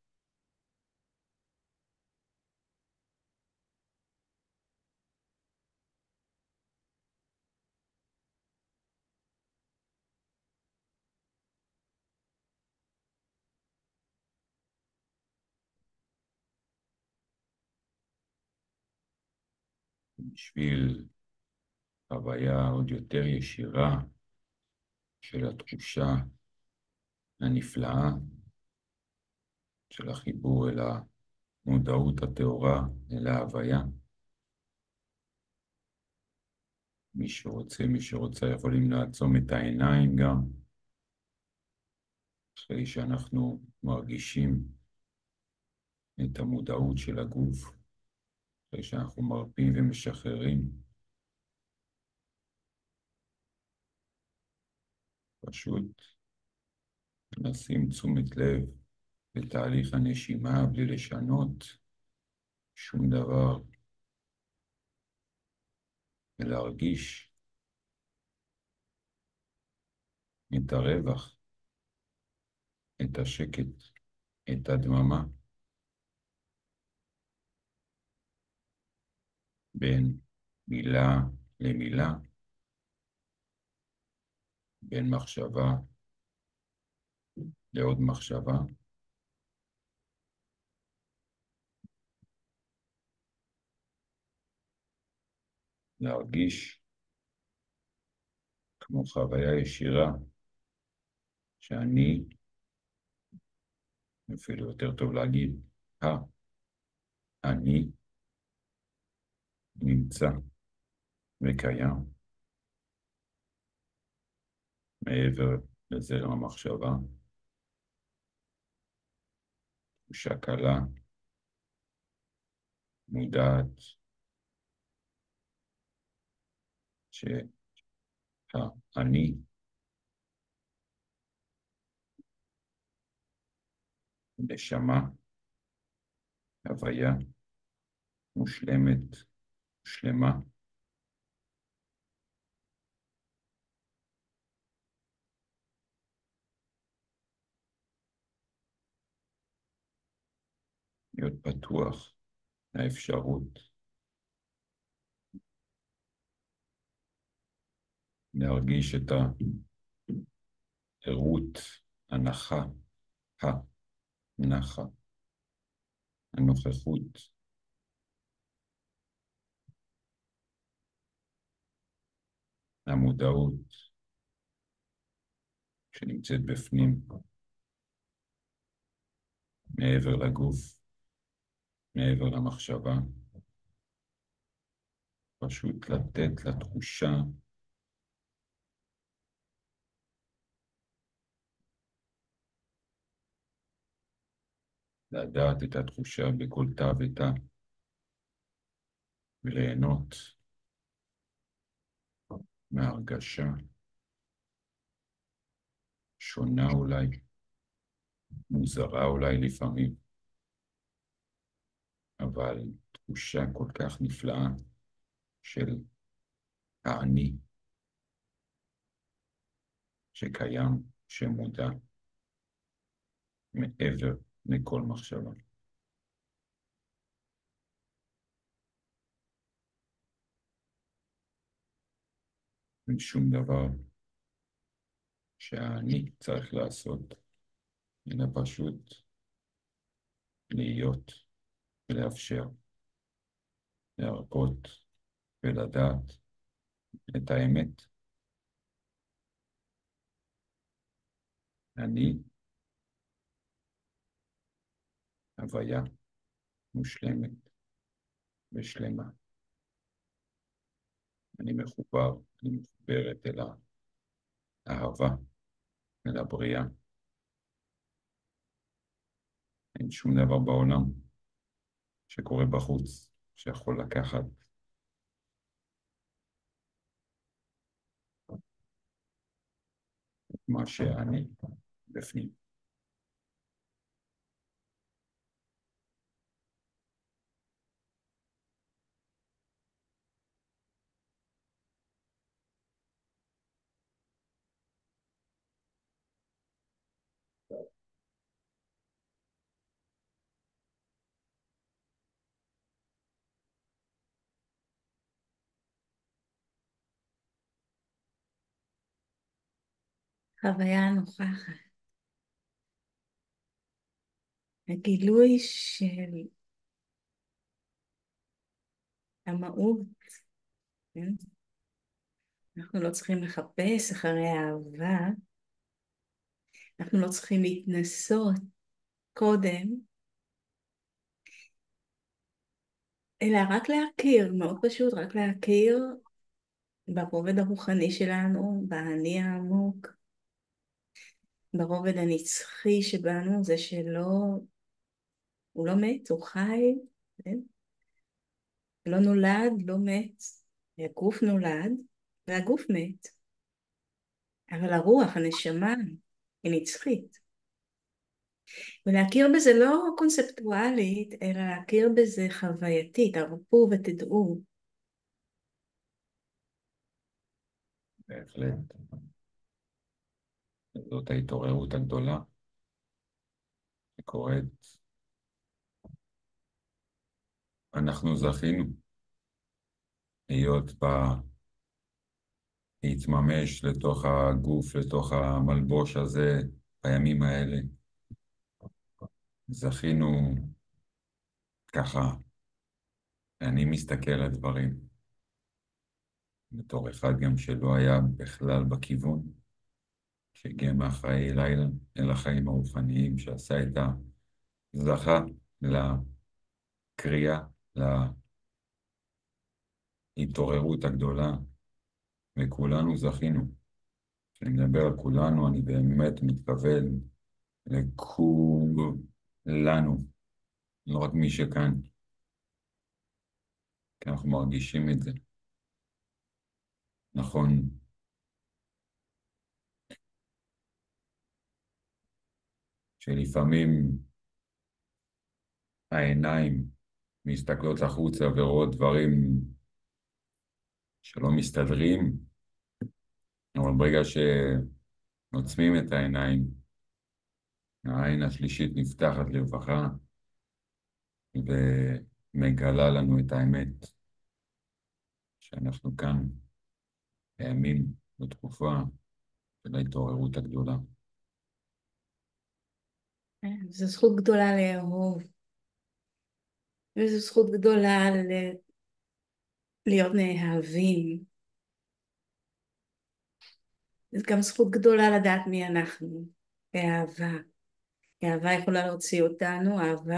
בשביל חוויה עוד יותר ישירה של התחושה הנפלאה של החיבור אל המודעות הטהורה, אל ההוויה. מי שרוצה יכולים לעצום את העיניים גם, אחרי שאנחנו מרגישים את המודעות של הגוף, אחרי שאנחנו מרפים ומשחררים. פשוט נשים תשומת לב לתהליך הנשימה בלי לשנות שום דבר, ולהרגיש את הרווח, את השקט, את הדממה, בין מילה למילה, בין מחשבה לעוד מחשבה. להרגיש כמו חוויה ישירה, שאני, אפילו יותר טוב להגיד, אני נמצא וקיים מעבר לזרם המחשבה, תחושה קלה מודעת שהאני, נשמה, הוויה מושלמת, שלמה, להיות פתוח לאפשרות להרגיש את הערות, הנחה, הנחה, הנוכחות, המודעות שנמצאת בפנים, מעבר לגוף, מעבר למחשבה, פשוט לתת לתחושה לדעת את התחושה בכל תא ותא וליהנות מהרגשה שונה אולי, מוזרה אולי לפעמים, אבל תחושה כל כך נפלאה של האני שקיים, שמודע מעבר לכל מחשבה. אין שום דבר שהאני צריך לעשות, אלא פשוט להיות ולאפשר, להרפות ולדעת את האמת. אני הוויה מושלמת ושלמה. אני מחובר, אני מחוברת אל האהבה, אל הבריאה. אין שום דבר בעולם שקורה בחוץ שיכול לקחת את מה שאני בפנים. חוויה נוכחת. הגילוי של המהות, כן? אנחנו לא צריכים לחפש אחרי האהבה, אנחנו לא צריכים להתנסות קודם, אלא רק להכיר, מאוד פשוט, רק להכיר ברובד הרוחני שלנו, באני העמוק, ברובד הנצחי שבנו, זה שלא, הוא לא מת, הוא חי, כן? לא נולד, לא מת, הגוף נולד והגוף מת, אבל הרוח, הנשמה, היא נצחית. ולהכיר בזה לא קונספטואלית, אלא להכיר בזה חווייתית, הרפו ותדעו. בהחלט. זאת ההתעוררות הגדולה שקורית. אנחנו זכינו להיות בה, להתממש לתוך הגוף, לתוך המלבוש הזה, בימים האלה. זכינו ככה, אני מסתכל על דברים, בתור אחד גם שלא היה בכלל בכיוון, שהגיע מאחורי לילה אל החיים הרוחניים, שעשה את זכה לקריאה, להתעוררות הגדולה, וכולנו זכינו. כשאני מדבר על כולנו, אני באמת מתכוון לכולנו, לא רק מי שכאן. כי אנחנו מרגישים את זה. נכון, שלפעמים העיניים מסתכלות החוצה ורואות דברים שלא מסתדרים, אבל ברגע שנוצמים את העיניים, העין השלישית נפתחת לרווחה ומגלה לנו את האמת, שאנחנו כאן בימים, בתקופה של ההתעוררות הגדולה. זו זכות גדולה לאהוב, וזו זכות גדולה להיות נאהבים. זו גם זכות גדולה לדעת מי אנחנו, באהבה. אהבה יכולה להוציא אותנו,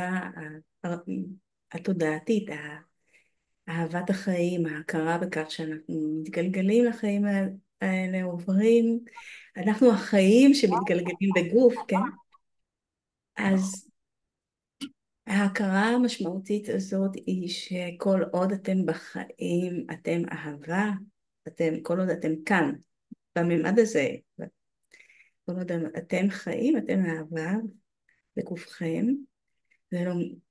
התודעתית, אהבת החיים, ההכרה בכך שאנחנו מתגלגלים לחיים האלה, עוברים, אנחנו החיים שמתגלגלים בגוף, כן? אז ההכרה המשמעותית הזאת היא שכל עוד אתם בחיים, אתם אהבה, כל עוד אתם כאן, בממד הזה, כל עוד אתם חיים, אתם אהבה בגופכם, ולא,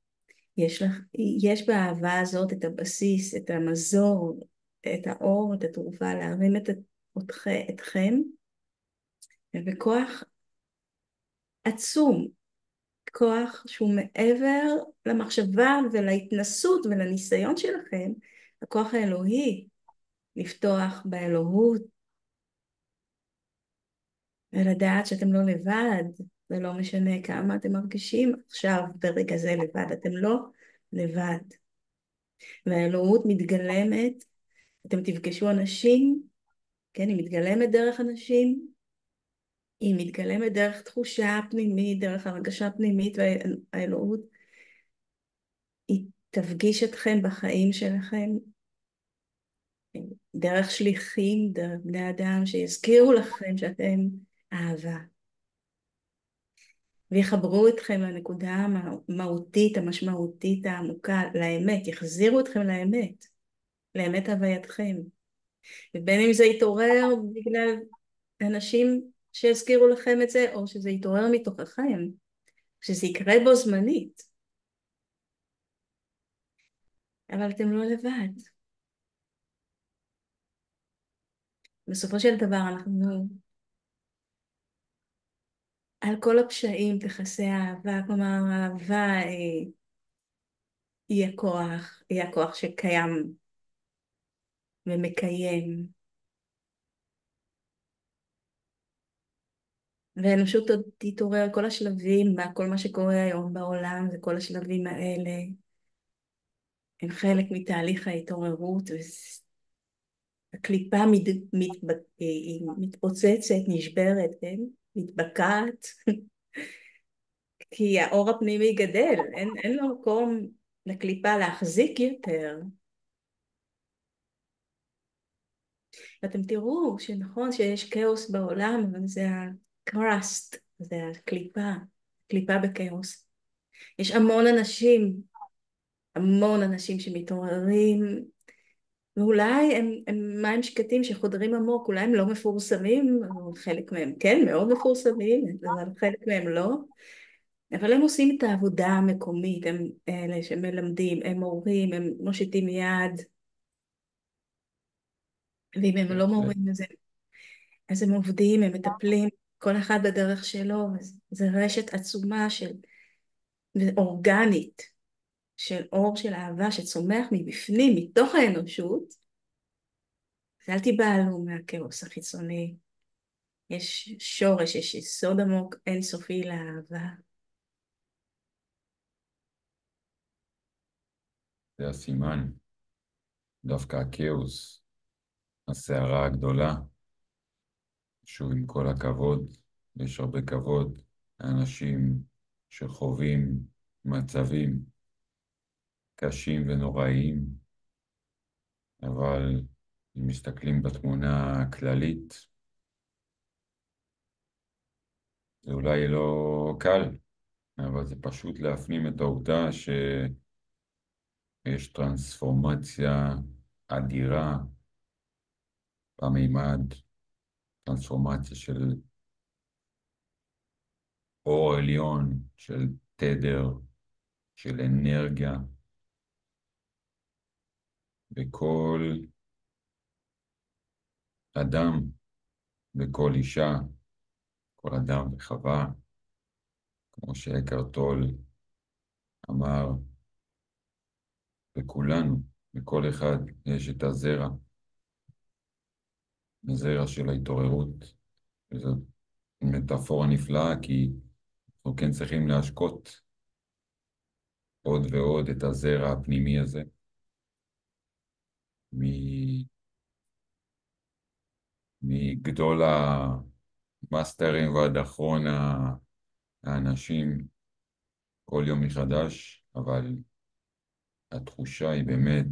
יש באהבה הזאת את הבסיס, את המזור, את האור, את התרופה, להרים אתכם, ובכוח עצום, כוח שהוא מעבר למחשבה ולהתנסות ולניסיון שלכם, הכוח האלוהי, לפתוח באלוהות, ולדעת שאתם לא לבד, ולא משנה כמה אתם מרגישים עכשיו ברגע זה לבד, אתם לא לבד. והאלוהות מתגלמת, אתם תפגשו אנשים, כן, היא מתגלמת דרך אנשים, היא מתגלמת דרך תחושה פנימית, דרך הרגשה פנימית, והאלוהות היא תפגיש אתכם בחיים שלכם, דרך שליחים, דרך בני אדם שיזכירו לכם שאתם אהבה. ויחברו אתכם לנקודה המהותית, המשמעותית, העמוקה, לאמת, יחזירו אתכם לאמת, לאמת הווייתכם. ובין אם זה יתעורר בגלל אנשים שיזכירו לכם את זה, או שזה יתעורר מתוככם, שזה יקרה בו זמנית. אבל אתם לא לבד. בסופו של דבר אנחנו על כל הפשעים תכסה האהבה, כלומר האהבה היא הכוח שקיים ומקיים. והאנושות עוד תתעורר, כל השלבים, כל מה שקורה היום בעולם וכל השלבים האלה הם חלק מתהליך ההתעוררות, והקליפה היא מתפוצצת, נשברת, כן? מתבקעת, כי האור הפנימי גדל, אין לו מקום לקליפה להחזיק יותר. ואתם תראו שנכון שיש כאוס בעולם, אבל זה הקראסט, זה הקליפה, קליפה בכאוס. יש המון אנשים שמתעוררים, ואולי הם מים שקטים שחודרים עמוק, אולי הם לא מפורסמים, חלק מהם כן, מאוד מפורסמים, אבל חלק מהם לא. אבל הם עושים את העבודה המקומית, הם אלה שמלמדים, הם מורים, הם מושיטים יד, ואם הם לא בהחלט. מורים אז הם עובדים, הם מטפלים, כל אחד בדרך שלו, זה רשת עצומה אורגנית, של אור של אהבה שצומח מבפנים, מתוך האנושות, אז אל תיבהלו מהכאוס החיצוני, יש שורש, יש יסוד עמוק אינסופי לאהבה. זה הסימן, דווקא הכאוס, הסערה הגדולה, שוב עם כל הכבוד, יש הרבה כבוד לאנשים שחווים מצבים קשים ונוראיים, אבל אם מסתכלים בתמונה הכללית, זה אולי לא קל, אבל זה פשוט להפנים את העובדה יש טרנספורמציה אדירה במימד, טרנספורמציה של אור עליון, של תדר, של אנרגיה, בכל אדם, בכל אישה, כל אדם וחווה, כמו שאקהרט טול אמר, בכולנו, בכל אחד יש את הזרע, הזרע של ההתעוררות. וזאת מטאפורה נפלאה, כי אנחנו כן צריכים להשקות עוד ועוד את הזרע הפנימי הזה, מגדול המאסטרים ועד אחרון האנשים, כל יום מחדש, אבל התחושה היא באמת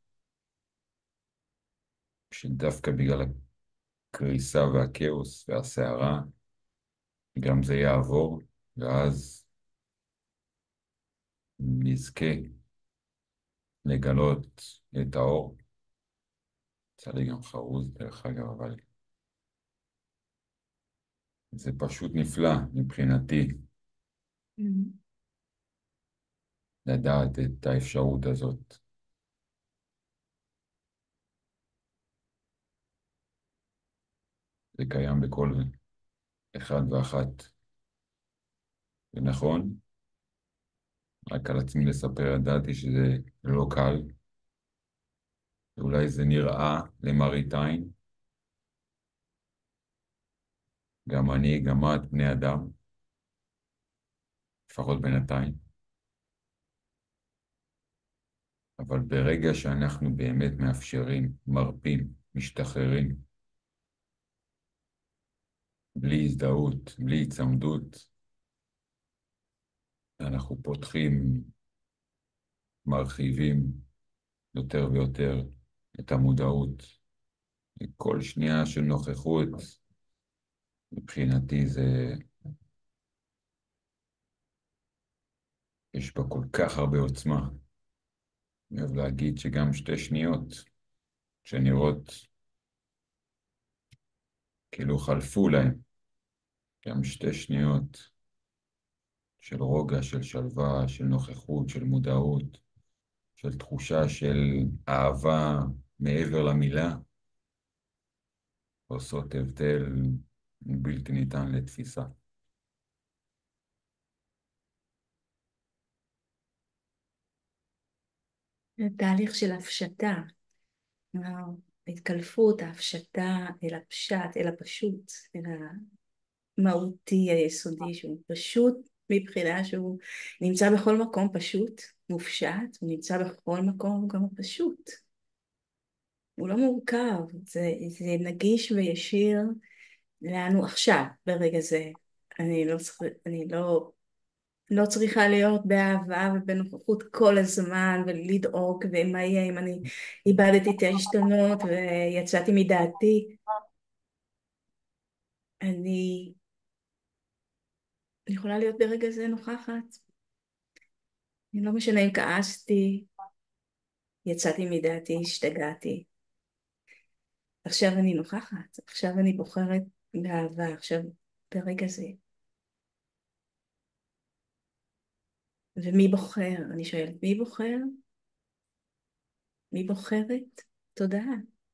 שדווקא בגלל הקריסה והכאוס והסערה, גם זה יעבור, ואז נזכה לגלות את האור. יצא לי גם חרוז דרך אגב, אבל זה פשוט נפלא מבחינתי לדעת את האפשרות הזאת. זה קיים בכל אחד ואחת. זה נכון, רק על עצמי לספר, ידעתי שזה לא קל, ואולי זה נראה למראית עין. גם אני, גם את, בני אדם, לפחות בינתיים. אבל ברגע שאנחנו באמת מאפשרים, מרפים, משתחררים, בלי הזדהות, בלי הצמדות, אנחנו פותחים, מרחיבים יותר ויותר את המודעות. כל שנייה של נוכחות, מבחינתי יש בה כל כך הרבה עוצמה. אני אוהב להגיד שגם 2 שניות שנראות כאילו חלפו להם, גם 2 שניות של רוגע, של שלווה, של נוכחות, של מודעות, של תחושה של אהבה מעבר למילה, עושות הבדל בלתי ניתן לתפיסה. זה תהליך של הפשטה, ההתקלפות, ההפשטה אל הפשט, אל הפשוט, אל המהותי היסודי, שהוא פשוט מבחינה שהוא נמצא בכל מקום פשוט, מופשט, הוא נמצא בכל מקום גם פשוט. הוא לא מורכב, זה נגיש וישיר לנו עכשיו, ברגע זה. אני לא צריכה להיות באהבה ובנוכחות כל הזמן ולדאוג ומה יהיה אם אני איבדתי את העשתונות ויצאתי מדעתי. אני יכולה להיות ברגע זה נוכחת. אני לא משנה אם כעסתי, יצאתי מדעתי, השתגעתי. עכשיו אני נוכחת, עכשיו אני בוחרת באהבה, עכשיו ברגע זה. ומי בוחר? אני שואלת, מי בוחר? מי בוחרת? תודעה.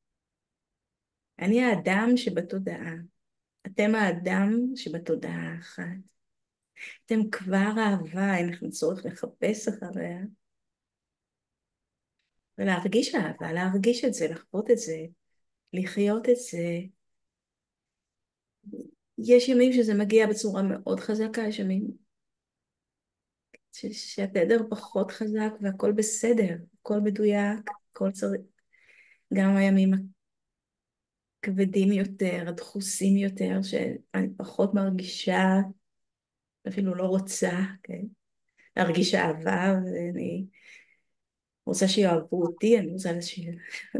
אני האדם שבתודעה. אתם האדם שבתודעה האחת. אתם כבר אהבה, אין לכם צורך לחפש אחריה. ולהרגיש אהבה, להרגיש את זה, לחוות את זה, לחיות את זה. יש ימים שזה מגיע בצורה מאוד חזקה, יש ימים שהתדר פחות חזק והכל בסדר, הכל מדויק, הכל צריך. גם הימים הכבדים יותר, הדחוסים יותר, שאני פחות מרגישה, אפילו לא רוצה, כן? להרגיש אהבה, ואני רוצה שיאהבו אותי, אני רוצה לשיר.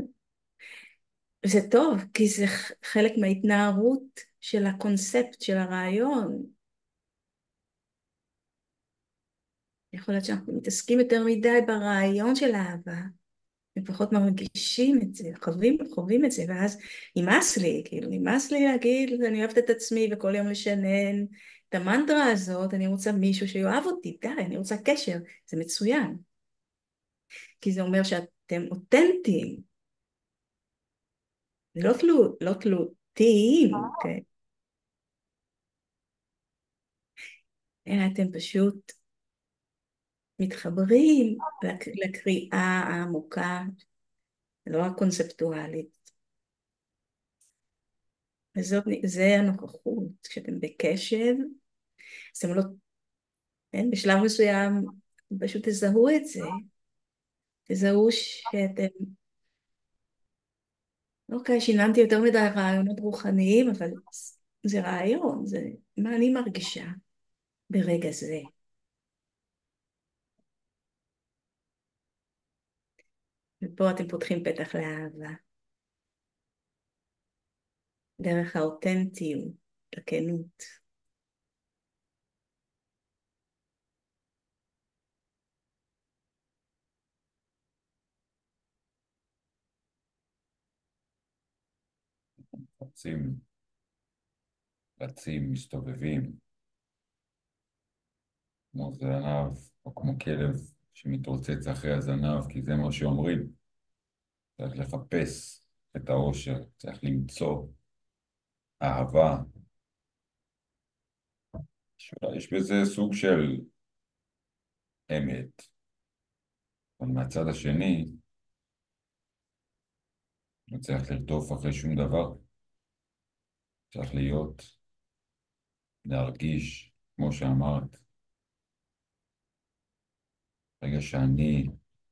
זה טוב, כי זה חלק מההתנערות של הקונספט, של הרעיון. יכול להיות שאנחנו מתעסקים יותר מדי ברעיון של האהבה, ופחות מרגישים את זה, חווים את זה, ואז נמאס לי, כאילו נמאס לי להגיד, אני אוהבת את עצמי וכל יום לשנן את המנטרה הזאת, אני רוצה מישהו שיאהב אותי, די, אני רוצה קשר, זה מצוין, כי זה אומר שאתם אותנטיים, זה לא תלותיים, אוקיי? אלא אתם פשוט מתחברים לקריאה העמוקה, לא הקונספטואלית. זה הנוכחות, כשאתם בקשב, אז אתם לא, כן, בשלב מסוים פשוט תזהו את זה, תזהו שאתם, אוקיי, שיננתי יותר מדי רעיונות רוחניים, אבל זה רעיון, זה מה אני מרגישה ברגע זה. ופה אתם פותחים פתח לאהבה, דרך האותנטיות, הכנות. רצים, רצים, מסתובבים, כמו זנב, או כמו כלב שמתרוצץ אחרי הזנב, כי זה מה שאומרים. צריך לחפש את האושר, צריך למצוא אהבה. יש בזה סוג של אמת, אבל מהצד השני, לא צריך לרדוף אחרי שום דבר. צריך להיות, להרגיש, כמו שאמרת, ברגע שאני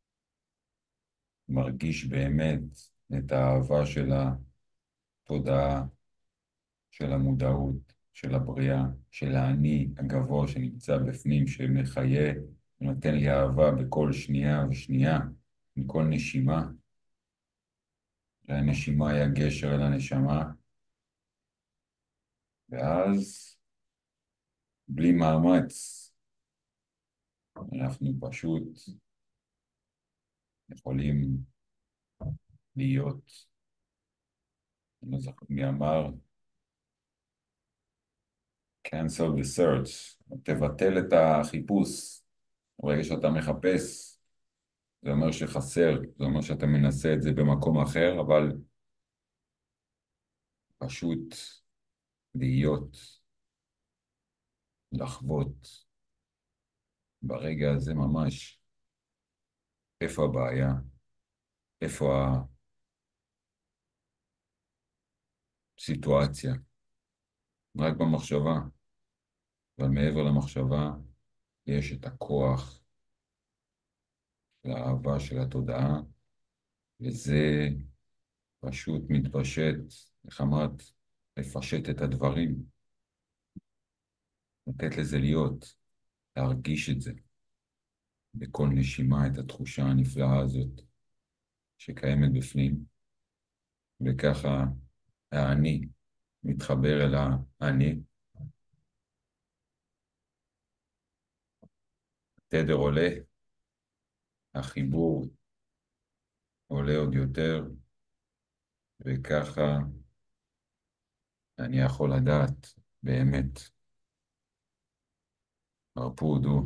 מרגיש באמת את האהבה של התודעה, של המודעות, של הבריאה, של האני הגבוה שנמצא בפנים, שמחיה ונותן לי אהבה בכל שנייה ושנייה, מכל נשימה. והנשימה היא הגשר אל הנשמה, ואז בלי מאמץ אנחנו פשוט יכולים להיות. אני לא זוכר מי אמר, cancel the search, תבטל את החיפוש. ברגע שאתה מחפש, זה אומר שחסר, זה אומר שאתה מנסה את זה במקום אחר, אבל פשוט להיות, לחוות ברגע הזה ממש איפה הבעיה, איפה הסיטואציה, רק במחשבה. אבל מעבר למחשבה יש את הכוח והאהבה של התודעה, וזה פשוט מתפשט, איך אמרת? לפשט את הדברים, לתת לזה להיות, להרגיש את זה, בכל נשימה, את התחושה הנפלאה הזאת שקיימת בפנים, וככה האני מתחבר אל האני, התדר עולה, החיבור עולה עוד יותר, וככה אני יכול לדעת באמת, הרפודו,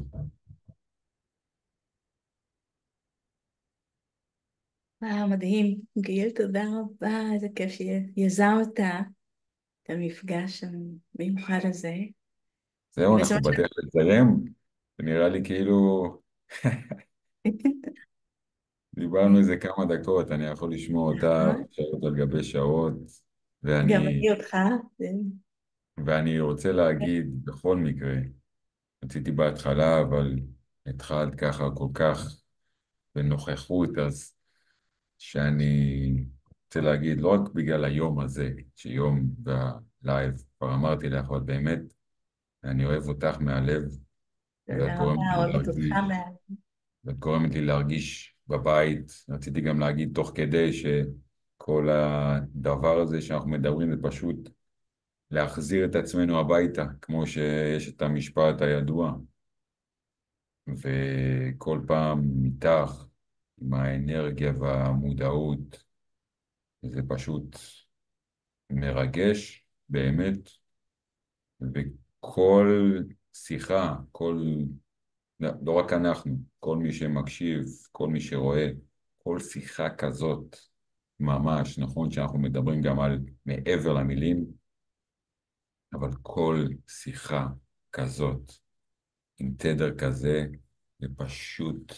וואו, מדהים. גיל, תודה רבה, איזה כיף שיזמת את המפגש המיוחד הזה. זהו, אני בעצם אנחנו בדרך לסיים, ונראה לי כאילו דיברנו איזה כמה דקות, אני יכול לשמוע אותך שעות על גבי שעות, גם ואני, אני אותך. ואני רוצה להגיד בכל מקרה, רציתי בהתחלה, אבל התחלת ככה כל כך בנוכחות, אז שאני רוצה להגיד, לא רק בגלל היום הזה, שיום והלייב, כבר אמרתי לך, אבל באמת, אני אוהב אותך מהלב, ואת תודה גורמת רבה, לי אוהבת אותך להרגיש, מאוד. ואת גורמת לי להרגיש בבית. רציתי גם להגיד תוך כדי שכל הדבר הזה שאנחנו מדברים זה פשוט להחזיר את עצמנו הביתה, כמו שיש את המשפט הידוע, וכל פעם איתך, עם האנרגיה והמודעות, זה פשוט מרגש, באמת, וכל שיחה, לא רק אנחנו, כל מי שמקשיב, כל מי שרואה, כל שיחה כזאת, ממש, נכון שאנחנו מדברים גם על מעבר למילים, אבל כל שיחה כזאת, עם תדר כזה, זה פשוט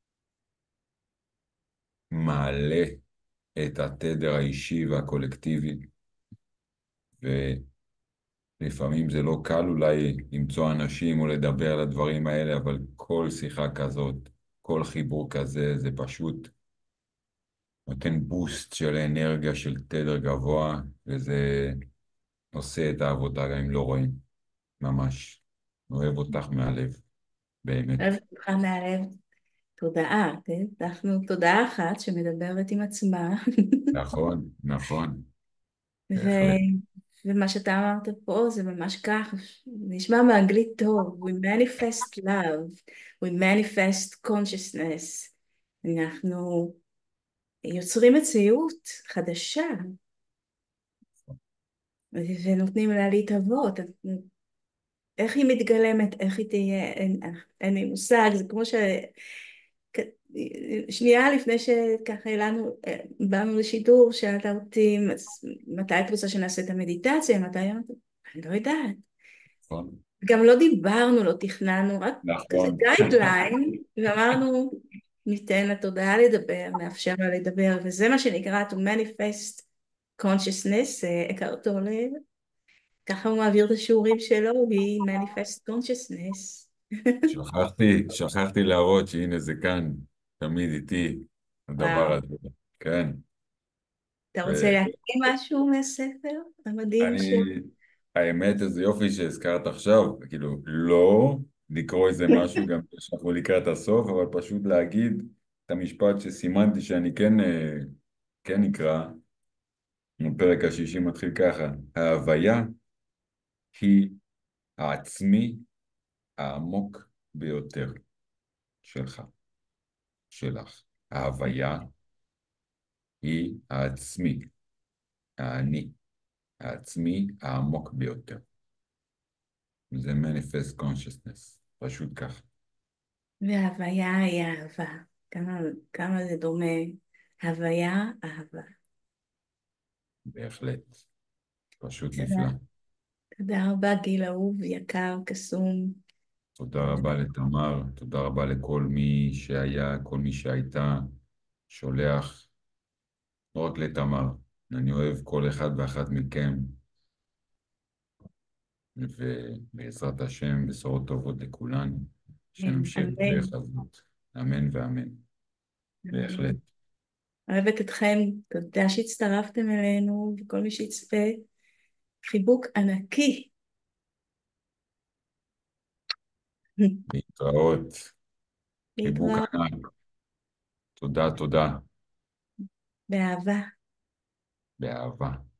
מעלה את התדר האישי והקולקטיבי, ולפעמים זה לא קל אולי למצוא אנשים או לדבר על הדברים האלה, אבל כל שיחה כזאת, כל חיבור כזה, זה פשוט נותן בוסט של אנרגיה של תדר גבוה, וזה עושה את העבודה גם אם לא רואים, ממש. אוהב אותך מהלב, באמת. אוהבת אותך מהלב. תודעה, כן? אנחנו תודעה אחת שמדברת עם עצמה. נכון, נכון, ו... בהחלט. ומה שאתה אמרת פה זה ממש כך, נשמע באנגלית טוב, we manifest love, we manifest consciousness, אנחנו יוצרים מציאות חדשה ונותנים לה להתהוות, איך היא מתגלמת, איך היא תהיה, אין לי מושג, זה כמו ש... שנייה לפני שככה באנו לשידור, שאלת אותי מתי את רוצה שנעשה את המדיטציה, מתי אמרתי, אני לא יודעת. נכון, גם לא דיברנו, לא תכננו, רק כזה נכון, גיידליין, ואמרנו, ניתן לתודעה לדבר, נאפשר לה לדבר, וזה מה שנקרא to manifest consciousness, אקהרט טולה, ככה הוא מעביר את השיעורים שלו, היא manifest consciousness. שכחתי להראות שהנה זה כאן, תמיד איתי, הדבר וואו, הזה. כן. אתה רוצה להקריא משהו מהספר המדהים ואני, האמת, איזה יופי שהזכרת עכשיו, כאילו, לא לקרוא איזה משהו גם שאנחנו לקראת הסוף, אבל פשוט להגיד את המשפט שסימנתי שאני כן אקרא. הפרק השישי מתחיל ככה: ההוויה היא העצמי העמוק ביותר שלך, שלך. ההוויה היא העצמי, האני, העצמי העמוק ביותר. זה manifest consciousness, פשוט ככה. וההוויה היא אהבה. כמה זה דומה. הוויה, אהבה. בהחלט, פשוט תודה. נפלא. תודה רבה, גיל אהוב, יקר, קסום. תודה רבה לתמר, תודה רבה לכל מי שהיה, כל מי שהייתה, שולח, לא רק לתמר, אני אוהב כל אחד ואחת מכם, ובעזרת השם, בשורות טובות לכולנו, שנמשיך אמן. בדרך הזאת, אמן ואמן, בהחלט. אמן. אוהבת אתכם, תודה שהצטרפתם אלינו, וכל מי שיצפה, חיבוק ענקי. להתראות, חיבוק להתראות ענק, תודה, תודה, באהבה. באהבה.